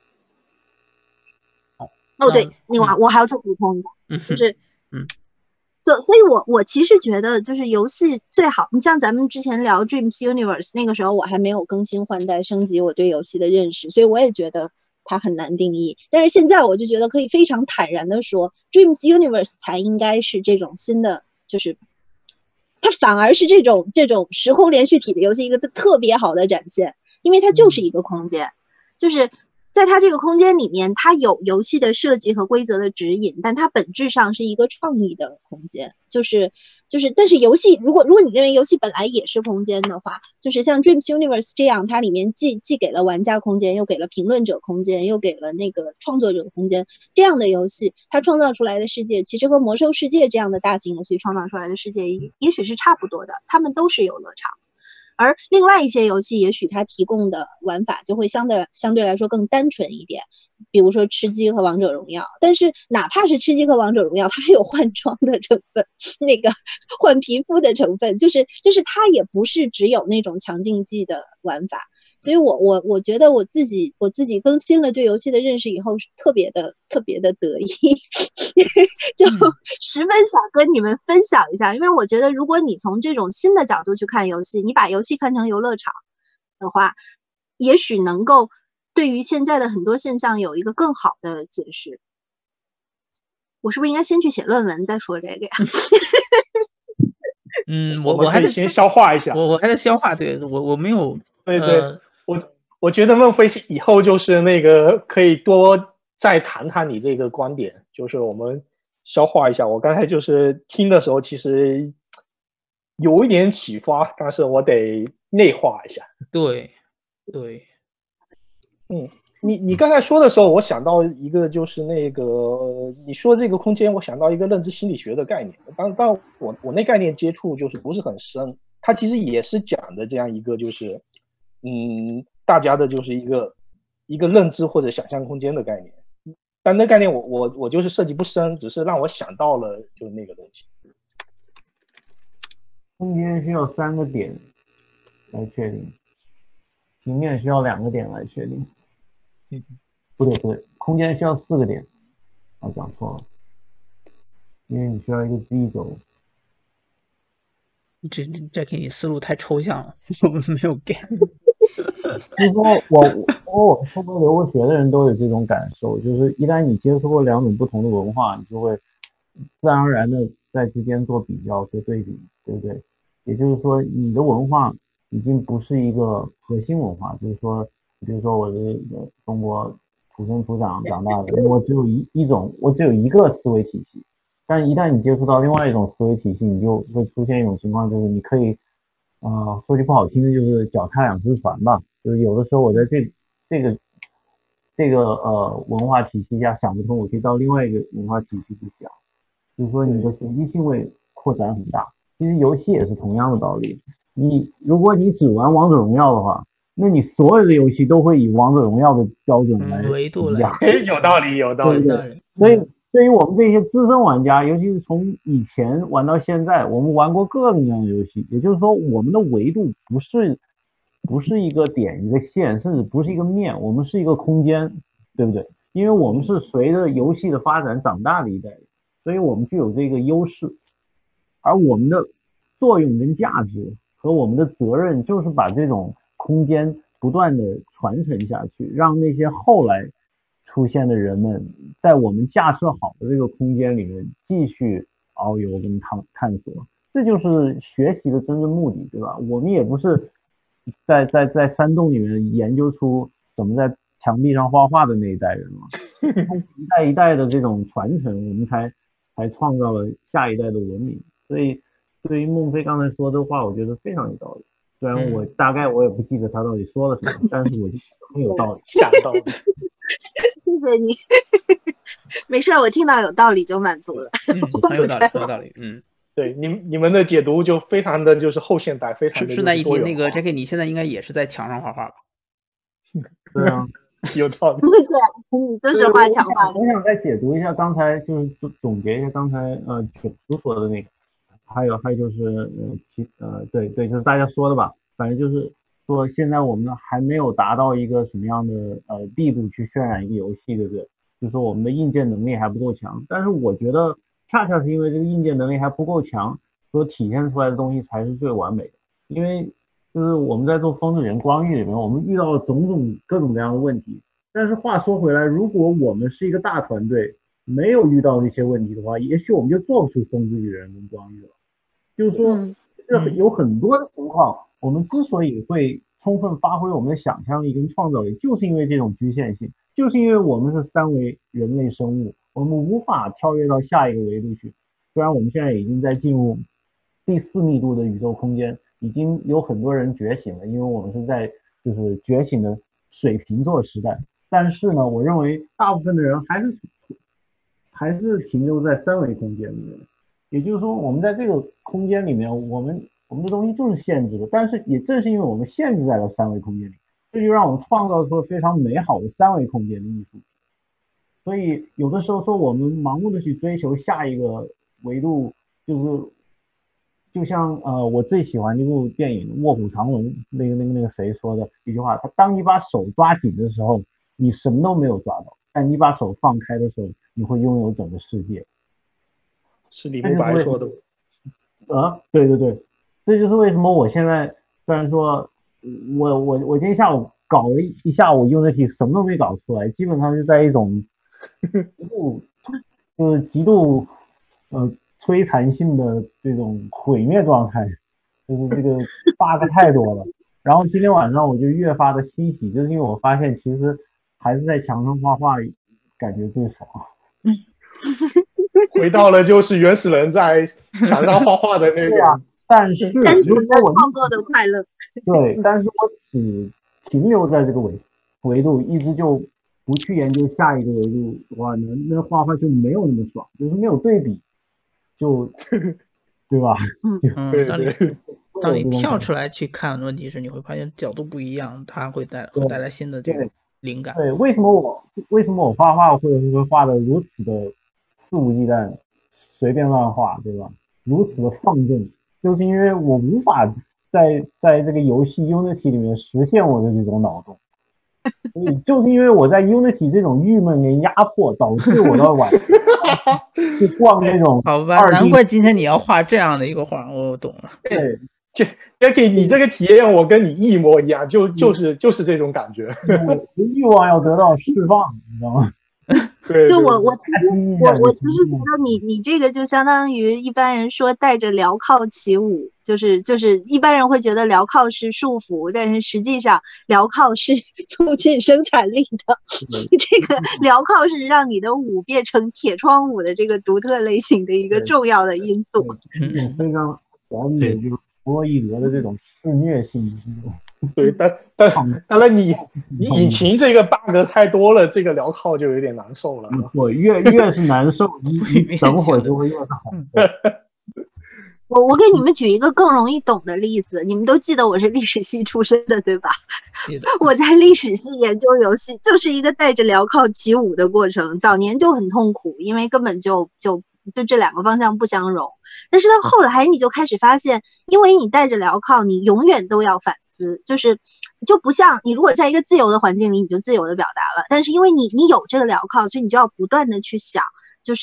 Speaker 2: 哦，对，另外我还要再补充一个，
Speaker 1: 嗯、
Speaker 2: 就是，
Speaker 1: 嗯，
Speaker 2: 所所以我我其实觉得就是游戏最好，你像咱们之前聊 Dreams Universe 那个时候我还没有更新换代升级我对游戏的认识，所以我也觉得它很难定义。但是现在我就觉得可以非常坦然的说 ，Dreams Universe 才应该是这种新的，就是它反而是这种这种时空连续体的游戏一个特别好的展现，因为它就是一个空间，就是在它这个空间里面，它有游戏的设计和规则的指引，但它本质上是一个创意的空间。就是就是，但是游戏如果如果你认为游戏本来也是空间的话，就是像 Dreams Universe 这样，它里面既既给了玩家空间，又给了评论者空间，又给了那个创作者空间，这样的游戏，它创造出来的世界，其实和魔兽世界这样的大型游戏创造出来的世界，也许是差不多的，他们都是游乐场。而另外一些游戏，也许它提供的玩法就会相对相对来说更单纯一点，比如说吃鸡和王者荣耀。但是哪怕是吃鸡和王者荣耀，它还有换装的成分，那个换皮肤的成分，就是就是它也不是只有那种强竞技的玩法。所以我我我觉得我自己我自己更新了对游戏的认识以后，是特别的特别的得意，就十分想跟你们分享一下。因为我觉得如果你从这种新的角度去看游戏，你把游戏看成游乐场的话，也许能够对于现在的很多现象有一个更好的解释。我是不是应该先去写论文再说这个呀？
Speaker 1: 嗯，我我还
Speaker 5: 得先消化一下，
Speaker 1: 我我还在消化，对我我没有，
Speaker 5: 对对，呃、我我觉得孟非以后就是那个可以多再谈谈你这个观点，就是我们消化一下。我刚才就是听的时候，其实有一点启发，但是我得内化一下。
Speaker 1: 对对，
Speaker 5: 嗯。你你刚才说的时候，我想到一个，就是那个你说这个空间，我想到一个认知心理学的概念。当当我我那概念接触就是不是很深，它其实也是讲的这样一个，就是嗯，大家的就是一个一个认知或者想象空间的概念。但那概念我我我就是涉及不深，只是让我想到了就是那个东西。
Speaker 4: 空间需要三个点来确定，平面需要两个点来确定。不对不对，空间需要四个点，我讲错了，因为你需要一个 Z 轴。
Speaker 1: 这这给你思路太抽象了，我们没有 get。
Speaker 4: 就是说我我我们受过留过学的人都有这种感受，就是一旦你接触过两种不同的文化，你就会自然而然的在之间做比较做对比，对不对？也就是说，你的文化已经不是一个核心文化，就是说。比如说我是中国土生土长长大的，我只有一一种，我只有一个思维体系。但一旦你接触到另外一种思维体系，你就会出现一种情况，就是你可以，呃，说句不好听的，就是脚踏两只船吧。就是有的时候我在这这个这个呃文化体系下想不通，我可以到另外一个文化体系去想，就是说你的随机性会扩展很大。其实游戏也是同样的道理。你如果你只玩王者荣耀的话，那你所有的游戏都会以王者荣耀的标准来
Speaker 1: 维度来，
Speaker 5: 有道理，有道理。
Speaker 4: 对对，所以对于我们这些资深玩家，尤其是从以前玩到现在，我们玩过各种各样的游戏，也就是说，我们的维度不是不是一个点一个线，甚至不是一个面，我们是一个空间，对不对？因为我们是随着游戏的发展长大的一代人，所以我们具有这个优势。 而我们的作用跟价值和我们的责任就是把这种空间不断的传承下去，让那些后来出现的人们在我们架设好的这个空间里面继续遨游跟探探索，这就是学习的真正目的，对吧？我们也不是在在在山洞里面研究出怎么在墙壁上画画的那一代人嘛，一代一代的这种传承，我们才才创造了下一代的文明。所以对于孟非刚才说的话，我觉得非常有道理。虽然我大概我也不记得他到底说了什么，但是我觉得很有道理。
Speaker 5: 想到了，
Speaker 2: 谢谢你，没事，我听到有道理就满足了。
Speaker 1: 嗯，很有道理，很有道理。嗯，
Speaker 5: 对，你你们的解读就非常的就是后现代，非常的
Speaker 1: 顺带一提，那个
Speaker 5: J K，
Speaker 1: 你现在应该也是在墙上画画吧？
Speaker 4: 对啊，
Speaker 5: 有道理。
Speaker 2: 对啊，你都是画墙画的。
Speaker 4: 我想再解读一下刚才，就是总结一下刚才呃九叔说的那个。还有还有就是呃其呃对对，就是大家说的吧，反正就是说现在我们还没有达到一个什么样的呃地步去渲染一个游戏，对不对？就是说我们的硬件能力还不够强，但是我觉得恰恰是因为这个硬件能力还不够强，所体现出来的东西才是最完美的。因为就是我们在做风之源光域里面，我们遇到了种种各种各样的问题，但是话说回来，如果我们是一个大团队，没有遇到这些问题的话，也许我们就做不出风之旅人跟光域了。就是说，这有很多的情况，我们之所以会充分发挥我们的想象力跟创造力，就是因为这种局限性，就是因为我们是三维人类生物，我们无法跳跃到下一个维度去。虽然我们现在已经在进入第四密度的宇宙空间，已经有很多人觉醒了，因为我们是在就是觉醒的水瓶座时代，但是呢，我认为大部分的人还是还是停留在三维空间里面。也就是说，我们在这个空间里面，我们我们的东西就是限制的，但是也正是因为我们限制在了三维空间里，这就让我们创造出了非常美好的三维空间的艺术。所以有的时候说我们盲目的去追求下一个维度，就是就像呃我最喜欢这部电影《卧虎藏龙》那个那个那个谁说的一句话，他当你把手抓紧的时候，你什么都没有抓到，但你把手放开的时候，你会拥有整个世界。
Speaker 5: 是李慕白说的。
Speaker 4: 啊，对对对，这就是为什么我现在虽然说我我我今天下午搞了一下午 Unity 什么都没搞出来，基本上是在一种极度就是极度呃摧残性的这种毁灭状态，就是这个 bug 太多了。然后今天晚上我就越发的欣喜，就是因为我发现其实还是在墙上画画感觉最爽。
Speaker 5: 回到了就是原始人在墙上画画的那个，
Speaker 4: 啊、但是
Speaker 2: 单纯的创作的快乐。
Speaker 4: 对，但是我只停留在这个维维度，一直就不去研究下一个维度的话，那那画画就没有那么爽，就是没有对比，就对吧？
Speaker 1: 嗯嗯，当你当你跳出来去看问题时，你会发现角度不一样，它会带会带来新的这个灵感。
Speaker 4: 对，为什么我为什么我画画会会画的如此的肆无忌惮，随便乱画，对吧？如此的放纵，就是因为我无法在在这个游戏 Unity 里面实现我的这种脑洞，所以就是因为我在 Unity 这种郁闷跟压迫，导致我到晚上去逛那种。
Speaker 1: 好吧，难怪今天你要画这样的一个画，我懂了。
Speaker 4: 对。
Speaker 5: 就 Jackie 你这个体验我跟你一模一样，就就是就是这种感觉。
Speaker 4: 欲望要得到释放，你知道吗？
Speaker 5: 对，
Speaker 2: 就我我我我其实觉得你你这个就相当于一般人说带着镣铐起舞，就是就是一般人会觉得镣铐是束缚，但是实际上镣铐是促进生产力的。这个镣铐是让你的舞变成铁窗舞的这个独特类型的一个重要的因素。
Speaker 4: 非常完美，就是弗洛伊德的这种肆虐性。
Speaker 5: 对，但但当然你你引擎这个 bug 太多了，这个镣铐就有点难受了。
Speaker 4: 我越越是难受，你你等会儿就会越是好受。
Speaker 2: 我我给你们举一个更容易懂的例子，你们都记得我是历史系出身的，对吧？
Speaker 1: 记得。
Speaker 2: 我在历史系研究游戏，就是一个带着镣铐起舞的过程。早年就很痛苦，因为根本就就就这两个方向不相容。但是到后来，你就开始发现，因为你带着镣铐，你永远都要反思，就是就不像你如果在一个自由的环境里，你就自由的表达了。但是因为你你有这个镣铐，所以你就要不断的去想，就是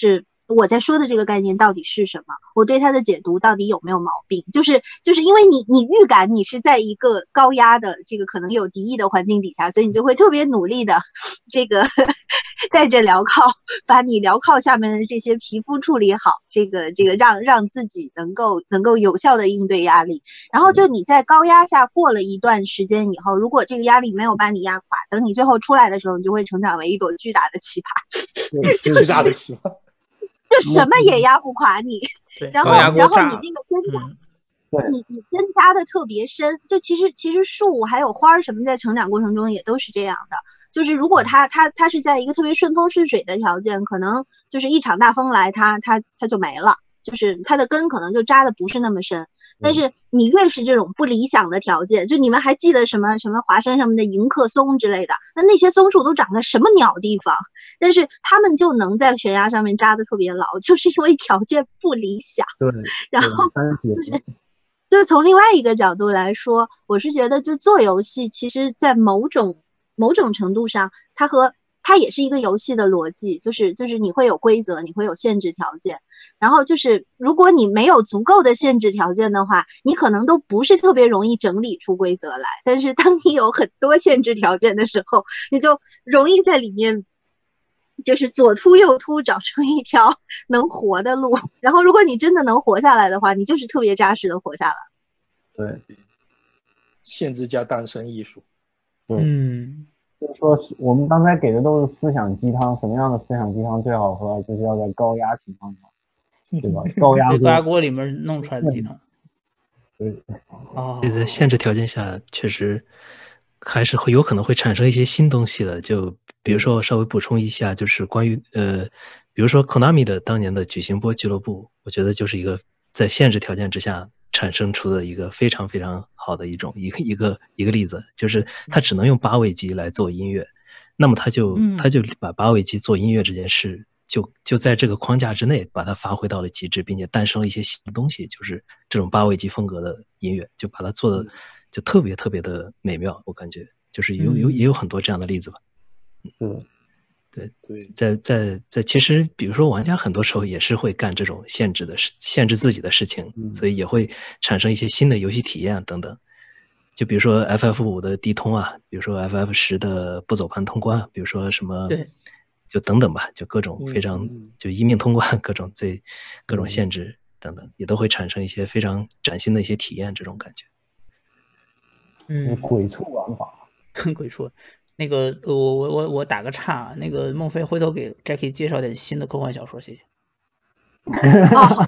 Speaker 2: 我在说的这个概念到底是什么，我对它的解读到底有没有毛病，就是就是因为你你预感你是在一个高压的这个可能有敌意的环境底下，所以你就会特别努力的这个带着镣铐把你镣铐下面的这些皮肤处理好，这个这个让让自己能够能够有效的应对压力。然后就你在高压下过了一段时间以后，如果这个压力没有把你压垮，等你最后出来的时候，你就会成长为一朵巨大的奇葩，
Speaker 5: 巨大的奇葩。
Speaker 2: 就什么也压不垮你，然后然后你那个针扎，
Speaker 1: 嗯、
Speaker 2: 你你针扎的特别深，就其实其实树还有花什么在成长过程中也都是这样的，就是如果它它它是在一个特别顺风顺水的条件，可能就是一场大风来，它它它就没了，就是它的根可能就扎的不是那么深。但是你越是这种不理想的条件，就你们还记得什么什么华山上面的迎客松之类的，那那些松树都长在什么鸟地方？但是他们就能在悬崖上面扎得特别牢，就是因为条件不理想。
Speaker 4: 对，
Speaker 2: 然后就是就从另外一个角度来说，我是觉得就做游戏，其实在某种某种程度上，它和它也是一个游戏的逻辑，就是就是你会有规则，你会有限制条件，然后就是如果你没有足够的限制条件的话，你可能都不是特别容易整理出规则来。但是当你有很多限制条件的时候，你就容易在里面就是左突右突找出一条能活的路。然后如果你真的能活下来的话，你就是特别扎实的活下来。
Speaker 4: 对，
Speaker 5: 限制加诞生艺术。
Speaker 1: 嗯。
Speaker 4: 就是说，我们刚才给的都是思想鸡汤，什么样的思想鸡汤最好喝？就是要在高压情况下，对吧？高压
Speaker 1: 高压锅里面弄出来的鸡汤。
Speaker 4: 对，
Speaker 1: 哦，
Speaker 3: 在限制条件下，确实还是会有可能会产生一些新东西的。就比如说，我稍微补充一下，就是关于呃，比如说 Konami 的当年的矩形波俱乐部，我觉得就是一个在限制条件之下产生出的一个非常非常好的一种一个一个一个例子，就是他只能用八位机来做音乐，那么他就他就把八位机做音乐这件事，就就在这个框架之内把它发挥到了极致，并且诞生了一些新的东西，就是这种八位机风格的音乐，就把它做的就特别特别的美妙，我感觉就是有有也有很多这样的例子吧。
Speaker 4: 嗯，
Speaker 3: 对对，在在在，其实比如说玩家很多时候也是会干这种限制的事，限制自己的事情，所以也会产生一些新的游戏体验等等。就比如说 F F 五 的地通啊，比如说 F F 十 的不走盘通关，比如说什么，就等等吧，就各种非常就一命通关，各种最各种限制等等，也都会产生一些非常崭新的一些体验，这种感觉。
Speaker 1: 嗯，
Speaker 4: 鬼畜玩法，
Speaker 1: 鬼畜。那个我我我我打个岔，那个孟非回头给 Jackie 介绍点新的科幻小说，谢谢。
Speaker 2: 哦，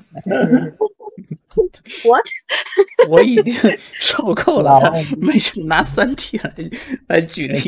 Speaker 2: 我
Speaker 1: 我已经受够了他每次拿三体来来举例。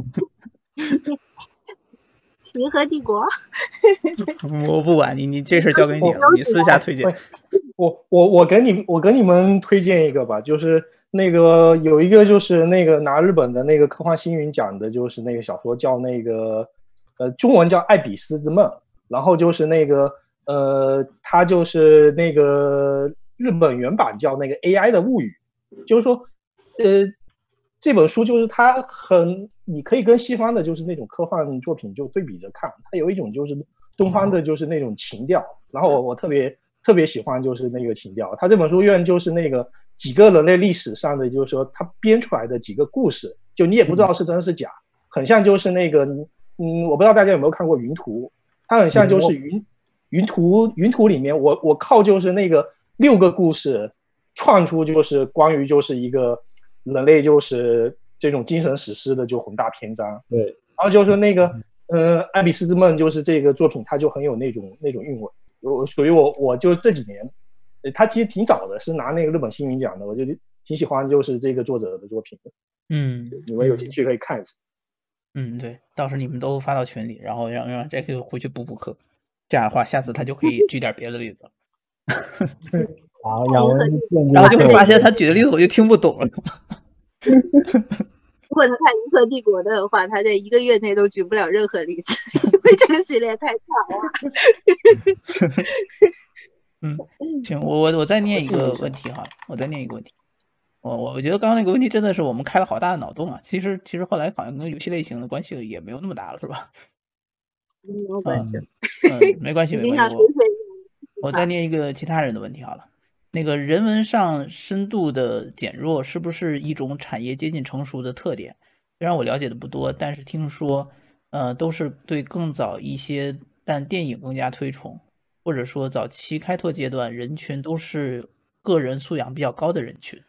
Speaker 2: 银河帝国，
Speaker 1: 我不管你，你这事交给你了，你私下推荐。
Speaker 5: 我我我给你我给你们推荐一个吧，就是那个有一个就是那个拿日本的那个科幻星云奖的，就是那个小说叫那个呃中文叫《爱比斯之梦》，然后就是那个呃它就是那个日本原版叫那个 A I 的物语，就是说呃这本书就是它很你可以跟西方的就是那种科幻作品就对比着看，它有一种就是东方的就是那种情调，然后我我特别特别喜欢就是那个情调。他这本书院就是那个几个人类历史上的，就是说他编出来的几个故事，就你也不知道是真是假，很像就是那个嗯，我不知道大家有没有看过云图，它很像就是云云图云图里面我我靠就是那个六个故事创出就是关于就是一个人类就是这种精神史诗的就宏大篇章。
Speaker 4: 对，
Speaker 5: 然后就是那个呃《爱比斯之梦》就是这个作品，它就很有那种那种韵味。我属于我，我就这几年，他其实挺早的，是拿那个日本星云奖的，我就挺喜欢，就是这个作者的作品的。
Speaker 1: 嗯，
Speaker 5: 你们有兴趣可以看一下。
Speaker 1: 嗯，对，到时候你们都发到群里，然后让让 Jack 回去补补课，这样的话，下次他就可以举点别的例子。
Speaker 4: 好，然后
Speaker 1: 然后就会发现他举的例子我就听不懂了。
Speaker 2: 如果他看《银河帝国》的话，他在一个月内都举不了任何例子，因为这个系列太长了。
Speaker 1: 嗯，行，我我我再念一个问题哈，我再念一个问题。我我我觉得刚刚那个问题真的是我们开了好大的脑洞啊。其实其实后来好像跟游戏类型的关系也没有那么大了，是吧？
Speaker 2: 没有关系。
Speaker 1: 嗯，没关系，没
Speaker 2: 你
Speaker 1: 关系，我
Speaker 2: 想水水
Speaker 1: 我再念一个其他人的问题好了。那个人文上深度的减弱是不是一种产业接近成熟的特点？虽然我了解的不多，但是听说，呃，都是对更早一些，但电影更加推崇，或者说早期开拓阶段人群都是个人素养比较高的人群。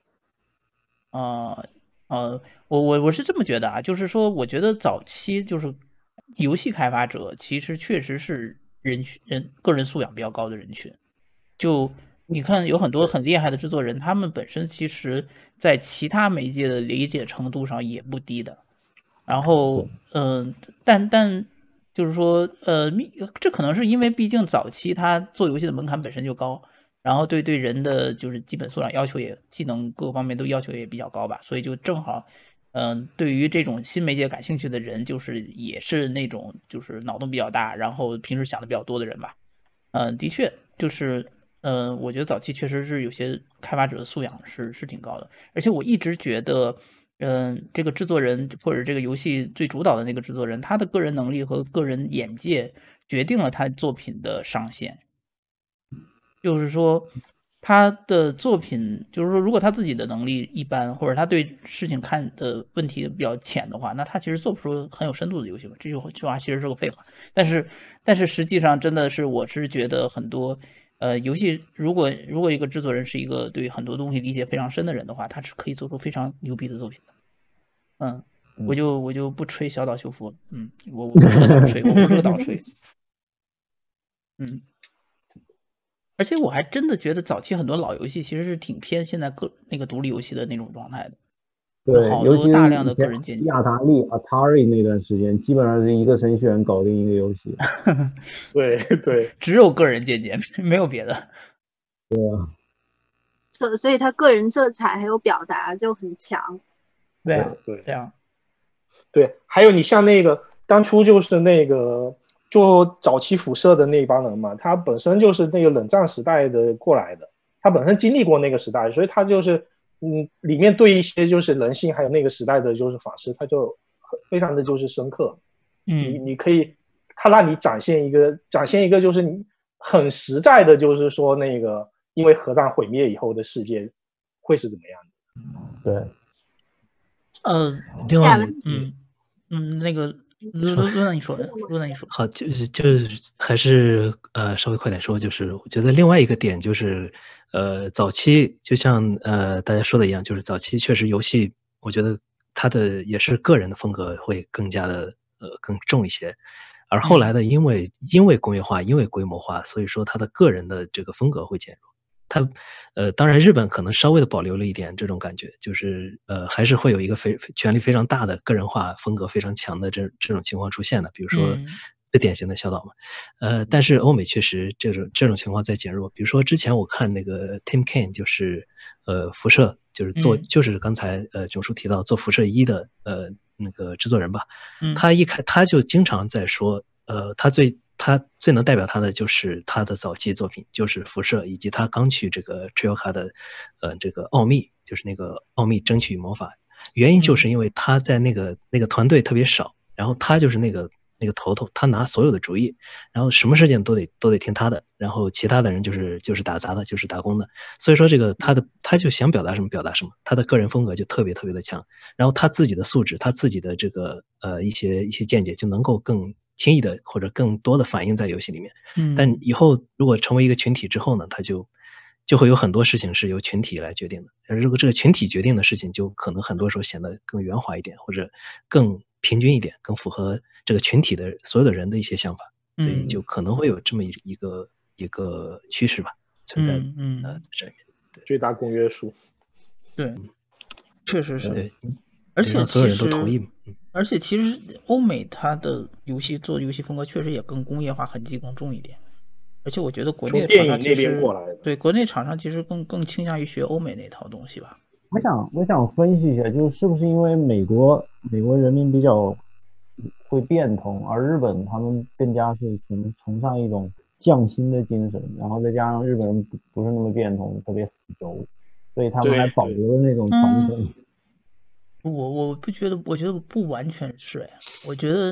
Speaker 1: 呃呃，我我我是这么觉得啊，就是说，我觉得早期就是游戏开发者，其实确实是人群人个人素养比较高的人群。就你看，有很多很厉害的制作人，他们本身其实在其他媒介的理解程度上也不低的。然后，嗯、呃，但但就是说，呃，这可能是因为毕竟早期他做游戏的门槛本身就高。然后对对人的就是基本素养要求也技能各个方面都要求也比较高吧，所以就正好，嗯、呃，对于这种新媒介感兴趣的人，就是也是那种就是脑洞比较大，然后平时想的比较多的人吧。嗯、呃，的确就是，嗯、呃，我觉得早期确实是有些开发者的素养是是挺高的，而且我一直觉得，嗯、呃，这个制作人或者这个游戏最主导的那个制作人，他的个人能力和个人眼界决定了他作品的上限。就是说，他的作品，就是说，如果他自己的能力一般，或者他对事情看的问题比较浅的话，那他其实做不出很有深度的游戏嘛。这句这句话其实是个废话，但是，但是实际上真的是，我是觉得很多，呃，游戏如果如果一个制作人是一个对很多东西理解非常深的人的话，他是可以做出非常牛逼的作品的。嗯，我就我就不吹小岛秀夫了，嗯，我我不是个岛吹，我不是个岛吹，嗯。而且我还真的觉得早期很多老游戏其实是挺偏现在个那个独立游戏的那种状态的，
Speaker 4: 对，
Speaker 1: 好
Speaker 4: 尤其是
Speaker 1: 多大量的个人见解。
Speaker 4: 亚达利 Atari 那段时间，基本上是一个程序员搞定一个游戏。
Speaker 5: 对对，
Speaker 1: 只有个人见解，没有别的。
Speaker 4: 对啊，
Speaker 2: 所所以他个人色彩还有表达就很强。
Speaker 1: 对啊，
Speaker 5: 对
Speaker 1: 对啊，
Speaker 5: 对，还有你像那个当初就是那个就早期辐射的那帮人嘛，他本身就是那个冷战时代的过来的，他本身经历过那个时代，所以他就是嗯，里面对一些就是人性还有那个时代的就是反思，他就非常的就是深刻。
Speaker 1: 嗯，
Speaker 5: 你你可以，他让你展现一个展现一个就是你很实在的，就是说那个因为核弹毁灭以后的世界会是怎么样的。
Speaker 4: 对。
Speaker 1: 呃，
Speaker 3: 另外，
Speaker 1: 嗯嗯，那个露露露娜你说，露娜你说，
Speaker 3: 好，就是就是还是呃稍微快点说，就是我觉得另外一个点就是，呃，早期就像呃大家说的一样，就是早期确实游戏，我觉得它的也是个人的风格会更加的呃更重一些，而后来的因为因为工业化，因为规模化，所以说它的个人的这个风格会减弱。它，呃，当然日本可能稍微的保留了一点这种感觉，就是呃，还是会有一个非权力非常大的个人化风格非常强的这这种情况出现的，比如说最典型的小岛嘛，呃，但是欧美确实这种这种情况在减弱。比如说之前我看那个 Tim Kaine 就是呃辐射，就是做、嗯、就是刚才呃囧叔提到做辐射一的呃那个制作人吧，
Speaker 1: 嗯、
Speaker 3: 他一开他就经常在说，呃，他最。他最能代表他的就是他的早期作品，就是辐射，以及他刚去这个 Trioca 的，呃，这个奥秘，就是那个奥秘争取魔法。原因就是因为他在那个、嗯、那个团队特别少，然后他就是那个那个头头，他拿所有的主意，然后什么事情都得都得听他的，然后其他的人就是就是打杂的，就是打工的。所以说这个他的他就想表达什么表达什么，他的个人风格就特别特别的强，然后他自己的素质，他自己的这个呃一些一些见解就能够更轻易的或者更多的反映在游戏里面，
Speaker 1: 嗯，
Speaker 3: 但以后如果成为一个群体之后呢，他就就会有很多事情是由群体来决定的。而如果这个群体决定的事情，就可能很多时候显得更圆滑一点，或者更平均一点，更符合这个群体的所有的人的一些想法，所以就可能会有这么一个一个趋势吧存在，
Speaker 1: 嗯嗯、
Speaker 3: 呃，在这里面。对，
Speaker 5: 最大公约数。
Speaker 1: 对，确实是。
Speaker 3: 对，
Speaker 1: 而且
Speaker 3: 所有人都同意嘛。
Speaker 1: 而且其实欧美它的游戏做游戏风格确实也更工业化、痕迹更重一点。而且我觉得国内厂商其实对国内厂商其实更更倾向于学欧美那套东西吧。
Speaker 4: 我想我想分析一下，就是是不是因为美国美国人民比较会变通，而日本他们更加是崇崇尚一种匠心的精神，然后再加上日本人不不是那么变通，特别死轴，所以他们还保留了那种传统。
Speaker 1: 我我不觉得，我觉得不完全是哎，我觉得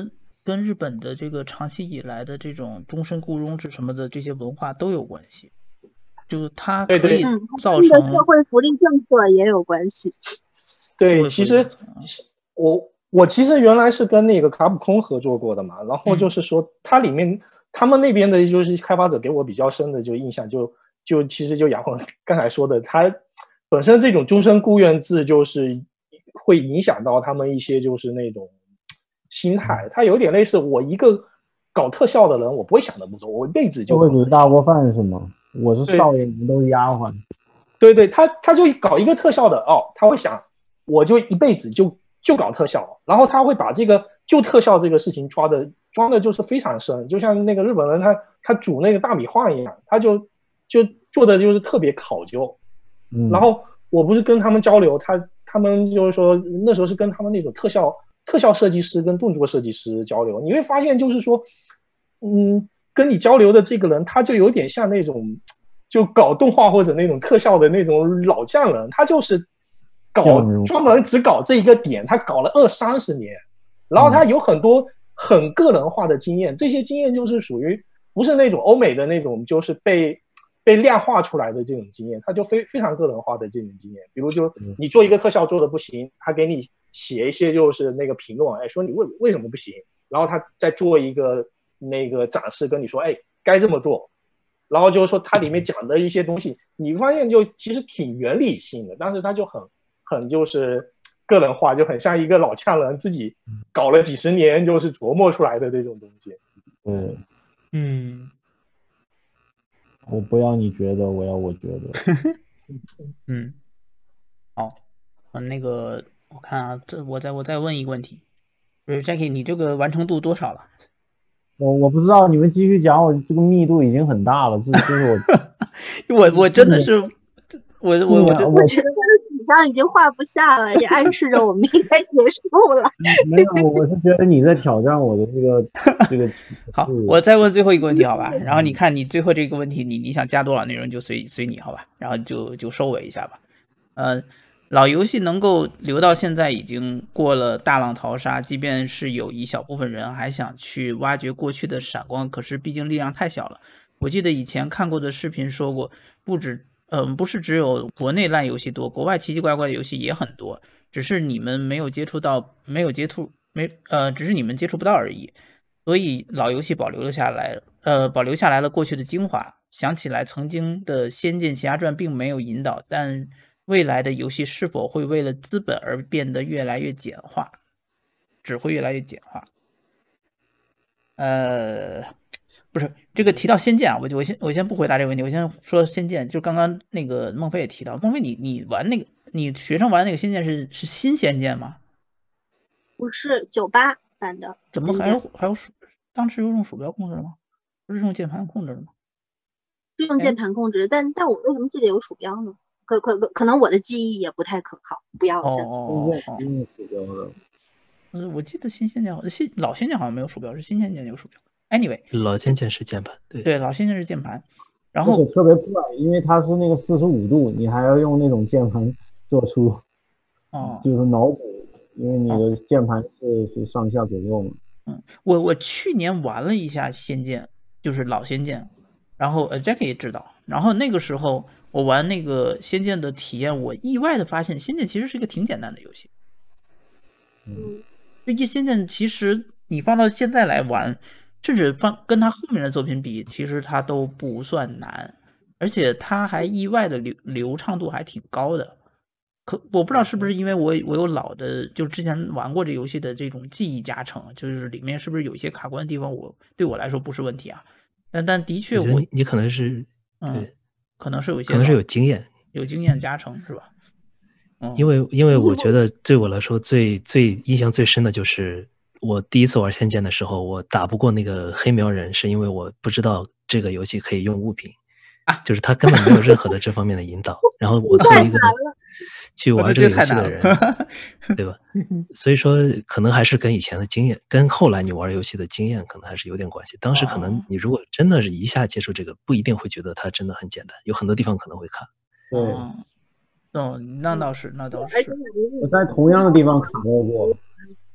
Speaker 1: 跟日本的这个长期以来的这种终身雇佣制什么的这些文化都有关系，就是它可以造成
Speaker 2: 嗯、社会福利政策也有关系。
Speaker 5: 对，其实我我其实原来是跟那个卡普空合作过的嘛，然后就是说它里面、嗯、他们那边的就是开发者给我比较深的就印象就就其实就杨红刚才说的，他本身这种终身雇佣制就是会影响到他们一些就是那种心态，他有点类似我一个搞特效的人，我不会想那么多，我一辈子就
Speaker 4: 会煮大锅饭是吗？我是少爷，你们都是丫鬟。
Speaker 5: 对对，他他就搞一个特效的哦，他会想我就一辈子就就搞特效，然后他会把这个就特效这个事情抓的装的就是非常深，就像那个日本人他他煮那个大米饭一样，他就就做的就是特别考究。
Speaker 4: 嗯，
Speaker 5: 然后我不是跟他们交流，他他们就是说那时候是跟他们那种特效特效设计师跟动作设计师交流，你会发现就是说，嗯，跟你交流的这个人他就有点像那种就搞动画或者那种特效的那种老匠人，他就是搞专门只搞这一个点，他搞了二三十年，然后他有很多很个人化的经验，这些经验就是属于不是那种欧美的那种就是被被量化出来的这种经验，他就非非常个人化的这种经验。比如就你做一个特效做的不行，他给你写一些就是那个评论，哎，说你为为什么不行，然后他再做一个那个展示跟你说，哎，该这么做。然后就是说它里面讲的一些东西，你发现就其实挺原理性的，但是它就很很就是个人化，就很像一个老匠人自己搞了几十年就是琢磨出来的这种东西。
Speaker 4: 对，
Speaker 1: 嗯，
Speaker 4: 我不要你觉得，我要我觉得。
Speaker 1: 嗯，好，嗯，那个我看啊，这我再我再问一个问题，就是 Jackie， 你这个完成度多少了？
Speaker 4: 我我不知道，你们继续讲，我这个密度已经很大了，这这是
Speaker 1: 我我我真的是我我我
Speaker 2: 我我觉得他的纸上已经画不下了，也暗示着我们应该结束了。
Speaker 4: 没有，我是觉得你在挑战我的这个这个。
Speaker 1: 好，我再问最后一个问题，好吧？然后你看你最后这个问题，你你想加多少内容就随随你，好吧？然后就就收尾一下吧。呃。老游戏能够留到现在已经过了大浪淘沙，即便是有一小部分人还想去挖掘过去的闪光，可是毕竟力量太小了。我记得以前看过的视频说过，不止嗯、呃，不是只有国内烂游戏多，国外奇奇怪怪的游戏也很多，只是你们没有接触到，没有接触没呃，只是你们接触不到而已。所以老游戏保留了下来，呃，保留下来了过去的精华。想起来曾经的《仙剑奇侠传》并没有引导，但未来的游戏是否会为了资本而变得越来越简化？只会越来越简化。呃，不是这个提到仙剑啊，我就我先我先不回答这个问题，我先说仙剑。就刚刚那个孟非也提到，孟非你你玩那个你学生玩那个仙剑是是新仙剑吗？
Speaker 2: 不是九八版的。
Speaker 1: 怎么还有还有鼠？当时用鼠标控制的吗？不是用键盘控制的吗？
Speaker 2: 是用键盘控制，但但我为什么记得有鼠标呢？可可可可能我的记忆也不太可靠，不要相信。
Speaker 1: 哦哦哦。嗯，我记得新仙剑新老仙剑好像没有鼠标，是新仙剑有鼠标。Anyway，
Speaker 3: 老仙剑是键盘，对
Speaker 1: 对，老仙剑是键盘。然后
Speaker 4: 特别怪，因为它是那个四十五度，你还要用那种键盘做出，
Speaker 1: 哦，
Speaker 4: 就是脑补，因为你的键盘是是上下左右嘛。
Speaker 1: 嗯，我我去年玩了一下仙剑，就是老仙剑，然后呃 Jackie 也知道，然后那个时候。我玩那个仙剑的体验，我意外的发现仙剑其实是一个挺简单的游戏。
Speaker 2: 嗯，
Speaker 1: 这仙剑其实你放到现在来玩，甚至放跟他后面的作品比，其实它都不算难，而且它还意外的流流畅度还挺高的。可我不知道是不是因为我我有老的，就之前玩过这游戏的这种记忆加成，就是里面是不是有一些卡关的地方，我对我来说不是问题啊。但但的确我，
Speaker 3: 我你你可能是
Speaker 1: 嗯。
Speaker 3: 对
Speaker 1: 可能是有一些，
Speaker 3: 可能是有经验，
Speaker 1: 有经验加成是吧？
Speaker 3: 嗯、因为因为我觉得对我来说最最印象最深的就是我第一次玩仙剑的时候，我打不过那个黑苗人，是因为我不知道这个游戏可以用物品，啊、就是他根本没有任何的这方面的引导。然后我作为一个去玩这个游戏的人，对吧？所以说可能还是跟以前的经验，跟后来你玩游戏的经验可能还是有点关系。当时可能你如果真的是一下接触这个，不一定会觉得它真的很简单，有很多地方可能会卡。
Speaker 4: 对，
Speaker 1: 哦，那倒是，那倒是。
Speaker 2: 而且
Speaker 4: 我在同样的地方卡到过。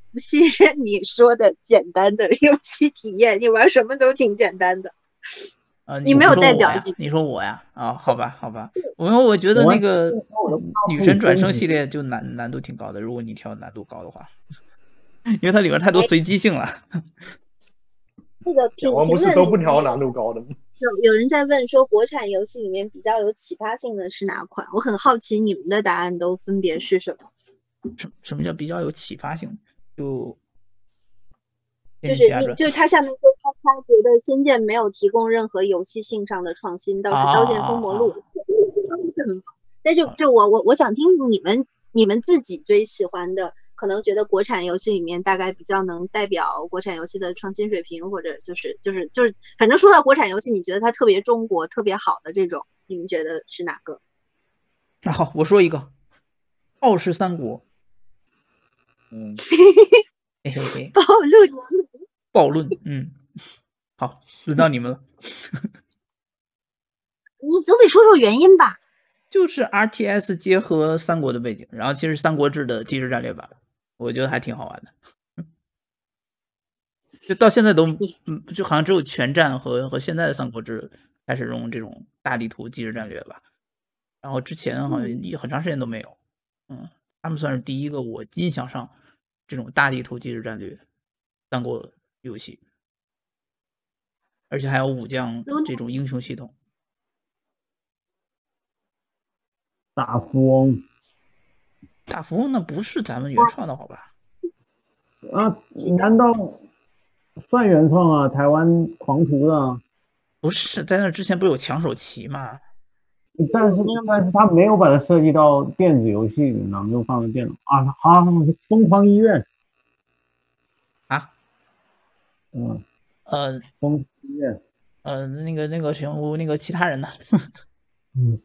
Speaker 2: 信任你说的简单的游戏体验，你玩什么都挺简单的。
Speaker 1: 呃，
Speaker 2: 你没有
Speaker 1: 说我呀
Speaker 2: 代表性。
Speaker 1: 你说我呀？啊，好吧，好吧，我我觉得那个女神转生系列就难难度挺高的，如果你挑难度高的话，因为它里面太多随机性了。
Speaker 2: 那个评
Speaker 5: 我们不是
Speaker 2: 评论里面
Speaker 5: 都不挑难度高的吗？
Speaker 2: 有有人在问说，国产游戏里面比较有启发性的是哪款？我很好奇你们的答案都分别是什么？
Speaker 1: 什什么叫比较有启发性？就
Speaker 2: 就是你就是他下面说他他觉得《仙剑》没有提供任何游戏性上的创新，倒是《刀剑封魔录》是很好。但是就我我我想听你们你们自己最喜欢的，可能觉得国产游戏里面大概比较能代表国产游戏的创新水平，或者就是就是就是反正说到国产游戏，你觉得它特别中国特别好的这种，你们觉得是哪个？
Speaker 1: 啊，好，我说一个《傲视三国》。
Speaker 5: 嗯，
Speaker 1: 嘿嘿嘿，
Speaker 2: 暴露
Speaker 1: 暴论，嗯，好，轮到你们了。
Speaker 2: 你总得说说原因吧。
Speaker 1: 就是 R T S 结合三国的背景，然后其实三国志的即时战略版，我觉得还挺好玩的。就到现在都，嗯，就好像只有全战和和现在的三国志开始用这种大地图即时战略吧，然后之前好像很长时间都没有。嗯，他们算是第一个我印象上这种大地图即时战略三国游戏，而且还有武将这种英雄系统。
Speaker 4: 大富翁，
Speaker 1: 大富翁那不是咱们原创的好吧？
Speaker 4: 啊，难道算原创啊？台湾狂徒的？
Speaker 1: 不是，在那之前不是有抢手棋吗？
Speaker 4: 但是但是他没有把它设计到电子游戏里呢，没有放在电脑啊。好，疯狂医院
Speaker 1: 啊，
Speaker 4: 嗯，
Speaker 1: 呃，
Speaker 4: 疯狂医院，
Speaker 1: 呃，那个那个行，我那个其他人呢？
Speaker 4: 嗯，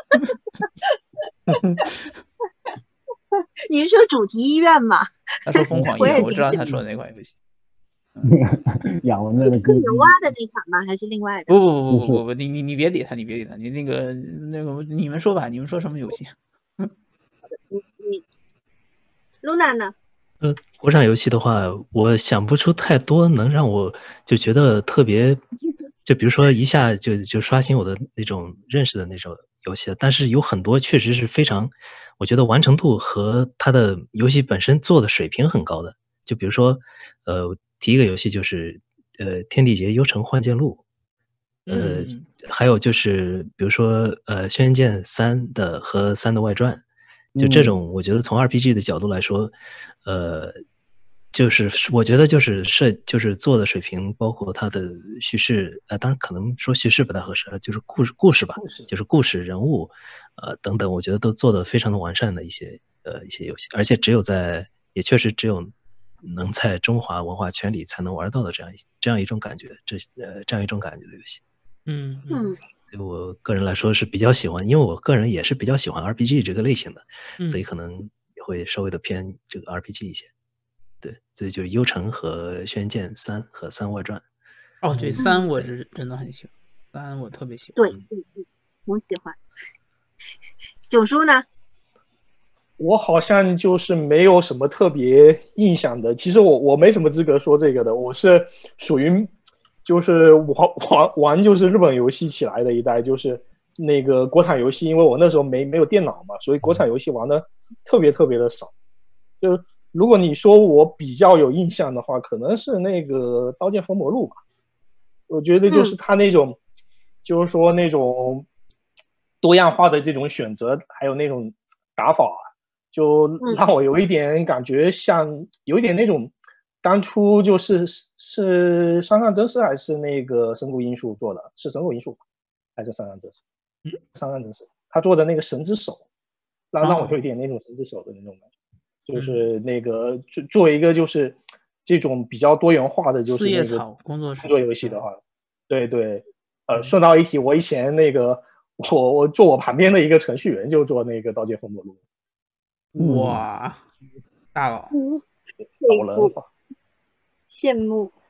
Speaker 2: 你是说主题医院吗？
Speaker 1: 他说疯狂医院，我知道他说的那款游戏。
Speaker 4: 养文的歌，
Speaker 2: 有蛙的那款吗？还是另外的？
Speaker 1: 不不不不不不，你你你别理他，你别理他，你那个那个你们说吧，你们说什么游戏？
Speaker 2: 你你，Luna 呢？
Speaker 3: 呃，国产游戏的话，我想不出太多能让我就觉得特别，就比如说一下就就刷新我的那种认识的那种游戏，但是有很多确实是非常，我觉得完成度和它的游戏本身做的水平很高的。就比如说，呃，提一个游戏就是呃《天地劫幽城幻剑录》，呃，
Speaker 1: 嗯、
Speaker 3: 还有就是比如说呃《轩辕剑三》的和三的外传。就这种，我觉得从 R P G 的角度来说，呃，就是我觉得就是设就是做的水平，包括它的叙事，呃，当然可能说叙事不太合适，就是故事故事吧，就是故事人物，呃等等，我觉得都做得非常的完善的一些呃一些游戏，而且只有在也确实只有能在中华文化圈里才能玩到的这样这样一种感觉，这呃这样一种感觉的游戏。
Speaker 1: 嗯
Speaker 2: 嗯。
Speaker 3: 所以我个人来说是比较喜欢，因为我个人也是比较喜欢 R P G 这个类型的，
Speaker 1: 嗯、
Speaker 3: 所以可能也会稍微的偏这个 R P G 一些。对，所以就是幽城和轩辕剑三和三外传。
Speaker 1: 哦，对，三我是真的很喜欢，三我特别喜欢。
Speaker 2: 对对对，我喜欢。九叔呢？
Speaker 5: 我好像就是没有什么特别印象的。其实我我没什么资格说这个的，我是属于就是玩玩玩就是日本游戏起来的一代，就是那个国产游戏，因为我那时候没没有电脑嘛，所以国产游戏玩的特别特别的少。就如果你说我比较有印象的话，可能是那个《刀剑封魔录》吧。我觉得就是它那种，嗯、就是说那种多样化的这种选择，还有那种打法，就让我有一点感觉像，有一点那种当初就是是山上真司还是那个神谷英树做的，是神谷英树还是山上真司？嗯，山上真司他做的那个神之手，让让我有一点那种神之手的那种感觉。就是那个作作为一个就是这种比较多元化的，就是那个
Speaker 1: 工作室
Speaker 5: 做游戏的话，对对，呃，顺道一提，我以前那个我我做我旁边的一个程序员就做那个《刀剑封魔录》，
Speaker 1: 哇，大佬，
Speaker 2: 佩服，羡慕。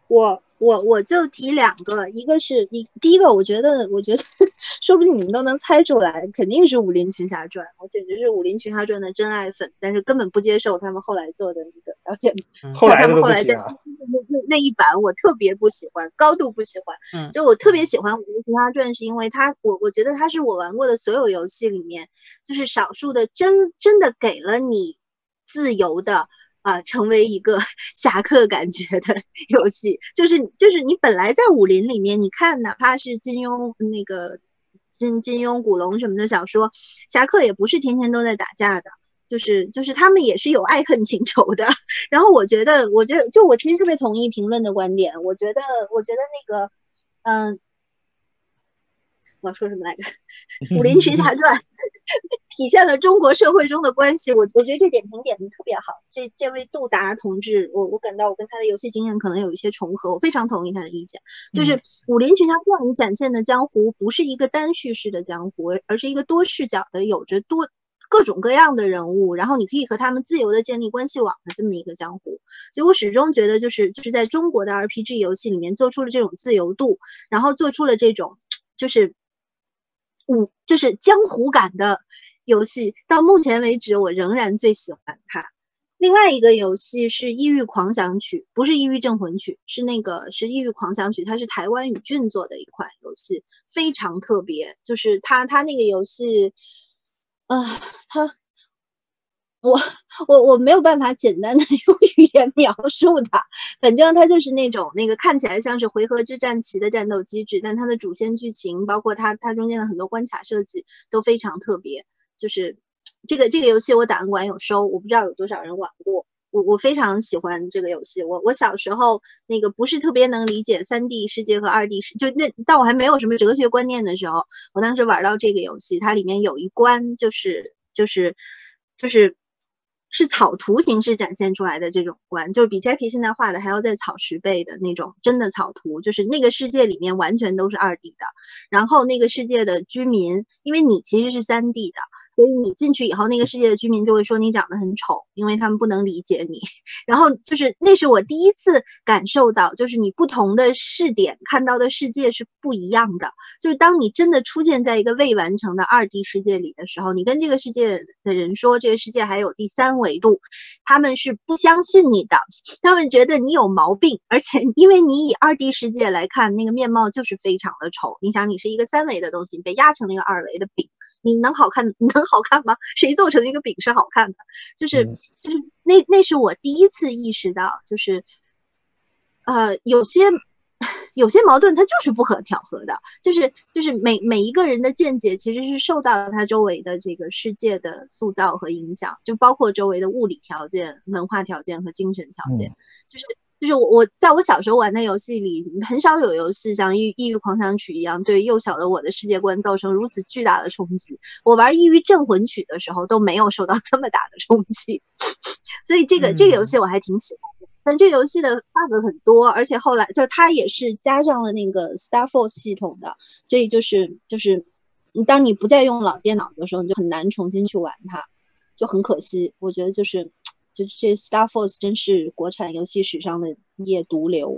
Speaker 2: 我我我就提两个，一个是一第一个，我觉得我觉得说不定你们都能猜出来，肯定是《武林群侠传》，我简直是《武林群侠传》的真爱粉，但是根本不接受他们后来做的那个导演，
Speaker 5: 后来
Speaker 2: 他们后来在
Speaker 5: 啊、
Speaker 2: 那那那一版我特别不喜欢，高度不喜欢。
Speaker 1: 嗯，
Speaker 2: 就我特别喜欢《武林群侠传》，是因为它我我觉得它是我玩过的所有游戏里面，就是少数的真真的给了你自由的。啊、呃，成为一个侠客感觉的游戏，就是就是你本来在武林里面，你看哪怕是金庸那个金金庸、古龙什么的小说，侠客也不是天天都在打架的，就是就是他们也是有爱恨情仇的。然后我觉得，我觉得就我其实特别同意评论的观点，我觉得我觉得那个嗯。呃我要说什么来着？《武林群侠传》体现了中国社会中的关系，我我觉得这点评点的特别好。这这位杜达同志，我我感到我跟他的游戏经验可能有一些重合，我非常同意他的意见。就是《武林群侠传》里展现的江湖不是一个单叙事的江湖，而是一个多视角的，有着多各种各样的人物，然后你可以和他们自由的建立关系网的这么一个江湖。所以我始终觉得，就是就是在中国的 R P G 游戏里面做出了这种自由度，然后做出了这种就是。武就是江湖感的游戏，到目前为止我仍然最喜欢它。另外一个游戏是《异域狂想曲》，不是《异域镇魂曲》，是那个是《异域狂想曲》，它是台湾宇峻做的一款游戏，非常特别。就是它它那个游戏，呃，它我我我没有办法简单的用语言描述它，反正它就是那种那个看起来像是回合制战棋的战斗机制，但它的主线剧情包括它它中间的很多关卡设计都非常特别。就是这个这个游戏我档案馆有收，我不知道有多少人玩过。我我非常喜欢这个游戏。我我小时候那个不是特别能理解三 D 世界和二 D 世，就那当我还没有什么哲学观念的时候，我当时玩到这个游戏，它里面有一关就是就是就是。是草图形式展现出来的这种关，就是比 Jackie 现在画的还要再草十倍的那种真的草图，就是那个世界里面完全都是二 D 的，然后那个世界的居民，因为你其实是三 D 的，所以你进去以后，那个世界的居民就会说你长得很丑，因为他们不能理解你。然后就是那是我第一次感受到，就是你不同的视点看到的世界是不一样的。就是当你真的出现在一个未完成的二 D 世界里的时候，你跟这个世界的人说这个世界还有第三维度，他们是不相信你的，他们觉得你有毛病，而且因为你以二 D 世界来看，那个面貌就是非常的丑。你想，你是一个三维的东西，你被压成了一个二维的饼，你能好看？你能好看吗？谁做成一个饼是好看的？就是就是那那是我第一次意识到，就是呃有些。有些矛盾它就是不可调和的，就是就是每每一个人的见解其实是受到他周围的这个世界的塑造和影响，就包括周围的物理条件、文化条件和精神条件。嗯、就是就是我我在我小时候玩的游戏里，很少有游戏像《异异域狂想曲》一样，对幼小的我的世界观造成如此巨大的冲击。我玩《异域镇魂曲》的时候都没有受到这么大的冲击，所以这个、嗯、这个游戏我还挺喜欢的。但这个游戏的 bug 很多，而且后来就是它也是加上了那个 Star Force 系统的，所以就是就是当你不再用老电脑的时候，你就很难重新去玩它，就很可惜。我觉得就是就这 Star Force 真是国产游戏史上的一页毒瘤，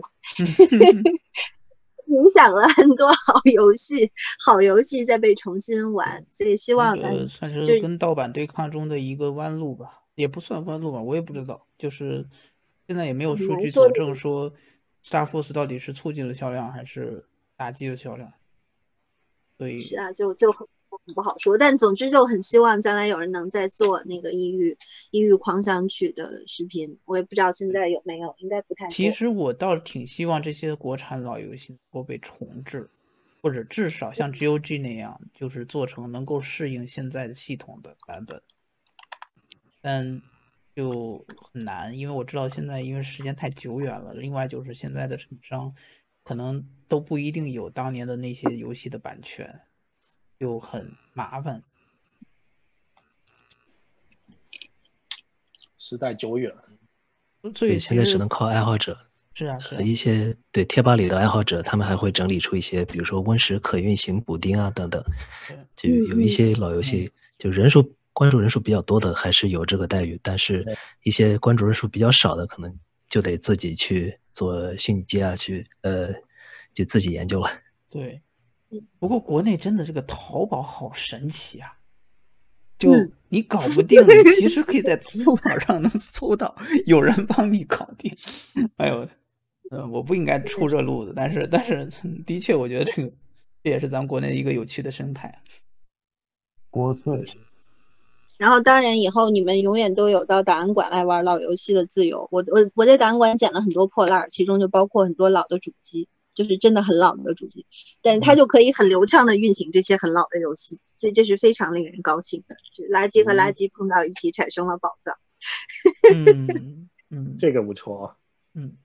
Speaker 2: 影响了很多好游戏，好游戏在被重新玩，所以希望
Speaker 1: 它、这个、算是跟盗版对抗中的一个弯路吧，也不算弯路吧，我也不知道，就是现在也没有数据佐证说 Star Force 到底是促进了销量还是打击了销量，所以
Speaker 2: 是啊，就就很不好说。但总之就很希望将来有人能再做那个异域异域狂想曲的视频，我也不知道现在有没有，应该不太多。
Speaker 1: 其实我倒挺希望这些国产老游戏能够被重置，或者至少像 G O G 那样，就是做成能够适应现在的系统的版本，但就很难，因为我知道现在因为时间太久远了，另外就是现在的厂商可能都不一定有当年的那些游戏的版权，就很麻烦。
Speaker 5: 时代久远，
Speaker 1: 所以
Speaker 3: 现在只能靠爱好者。
Speaker 1: 是啊，是啊
Speaker 3: 和一些对贴吧里的爱好者，他们还会整理出一些，比如说温食可运行补丁啊等等，就有一些老游戏，就人数关注人数比较多的还是有这个待遇，但是一些关注人数比较少的，可能就得自己去做虚拟机啊，去呃就自己研究了。
Speaker 1: 对，不过国内真的这个淘宝好神奇啊！就你搞不定，你其实可以在淘宝上能搜到有人帮你搞定。哎呦，呃，我不应该出这路子，但是但是的确，我觉得这个这也是咱们国内一个有趣的生态。
Speaker 4: 国粹。
Speaker 2: 然后当然以后你们永远都有到档案馆来玩老游戏的自由。我我我在档案馆捡了很多破烂，其中就包括很多老的主机，就是真的很老的主机，但是它就可以很流畅的运行这些很老的游戏，所以这是非常令人高兴的，就垃圾和垃圾碰到一起产生了宝藏。
Speaker 1: 嗯嗯，
Speaker 5: 这个不错啊。
Speaker 1: 嗯，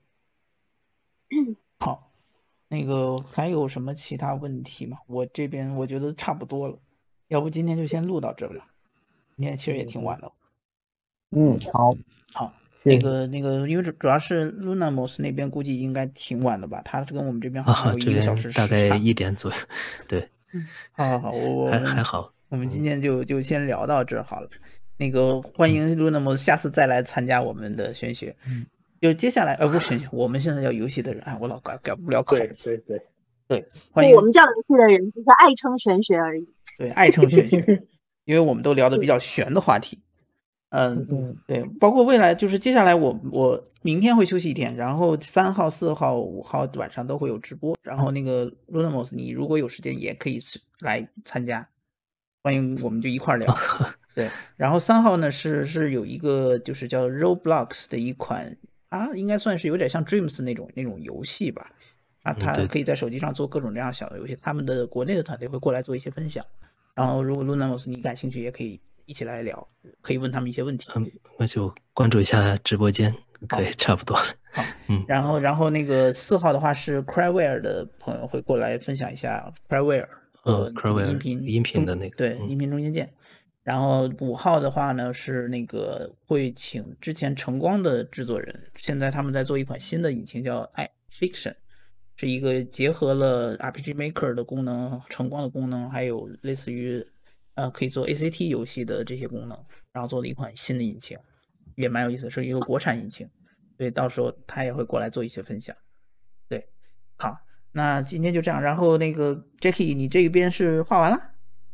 Speaker 1: 好，那个还有什么其他问题吗？我这边我觉得差不多了，要不今天就先录到这吧。今天其实也挺晚了。
Speaker 4: 嗯，好，
Speaker 1: 好，
Speaker 4: 谢谢
Speaker 1: 那个那个，因为主主要是 Lunamos 那边估计应该挺晚的吧，他是跟我们这边好像
Speaker 3: 啊，
Speaker 1: 有
Speaker 3: 这
Speaker 1: 一个小时时
Speaker 3: 边大概
Speaker 1: 差。
Speaker 3: 一点左右，对，
Speaker 1: 嗯，好好好，我我
Speaker 3: 还
Speaker 1: 们
Speaker 3: 还好。
Speaker 1: 我们今天就就先聊到这儿好了。那个欢迎 Lunamos 下次再来参加我们的玄学。
Speaker 4: 嗯，
Speaker 1: 就接下来呃不是玄学，我们现在叫游戏的人，哎，我老改改不了口。
Speaker 5: 对对对
Speaker 1: 对，欢迎
Speaker 2: 我们叫游戏的人就是爱称玄学而已。
Speaker 1: 对，爱称玄学，因为我们都聊的比较玄的话题。嗯，对，包括未来就是接下来我我明天会休息一天，然后三号、四号、五号晚上都会有直播，然后那个 Lunamos 你如果有时间也可以来参加，欢迎我们就一块聊。对，然后三号呢是是有一个就是叫 Roblox 的一款啊，应该算是有点像 Dreams 那种那种游戏吧。啊，它可以在手机上做各种各样小的游戏，他们的国内的团队会过来做一些分享。然后如果 Lunamos 你感兴趣，也可以一起来聊，可以问他们一些问题。
Speaker 3: 嗯，那就关注一下直播间，可以差不多了。
Speaker 1: 好，
Speaker 3: 嗯，
Speaker 1: 然后然后那个四号的话是 Cryware 的朋友会过来分享一下 Cryware
Speaker 3: 呃
Speaker 1: Cryware 音频
Speaker 3: 音频的那个
Speaker 1: 对、嗯、音频中间件。然后五号的话呢是那个会请之前晨光的制作人，现在他们在做一款新的引擎叫 iFiction。是一个结合了 R P G Maker 的功能、晨光的功能，还有类似于呃可以做 A C T 游戏的这些功能，然后做了一款新的引擎，也蛮有意思的，是一个国产引擎，所以到时候他也会过来做一些分享。对，好，那今天就这样。然后那个 Jackie， 你这边是画完了？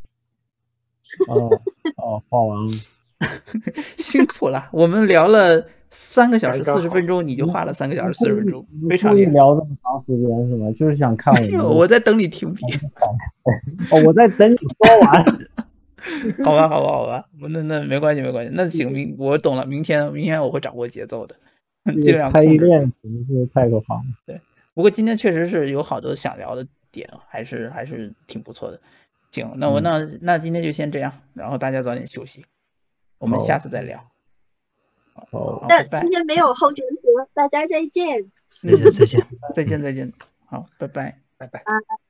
Speaker 4: 哦哦，画完了，
Speaker 1: 辛苦了，我们聊了三个小时四十分钟，你就花了三个小时四十分钟，非常厉害。
Speaker 4: 聊这么长时间是吗？就是想看我们。
Speaker 1: 我在等你停笔。
Speaker 4: 哦，我在等你说完。
Speaker 1: 好吧，好吧，好吧，那那没关系，没关系。那行，明我懂了，明天明天我会掌握节奏的，尽量控制。
Speaker 4: 开练真是太可怕了。
Speaker 1: 对，不过今天确实是有好多想聊的点，还是还是挺不错的。行，那我那、嗯、那今天就先这样，然后大家早点休息，我们下次再聊。
Speaker 4: 好，
Speaker 2: 那今天没有后哲学，大家再见。
Speaker 3: 再见，再见，
Speaker 1: 再见，再见。好，拜拜，
Speaker 5: 拜拜。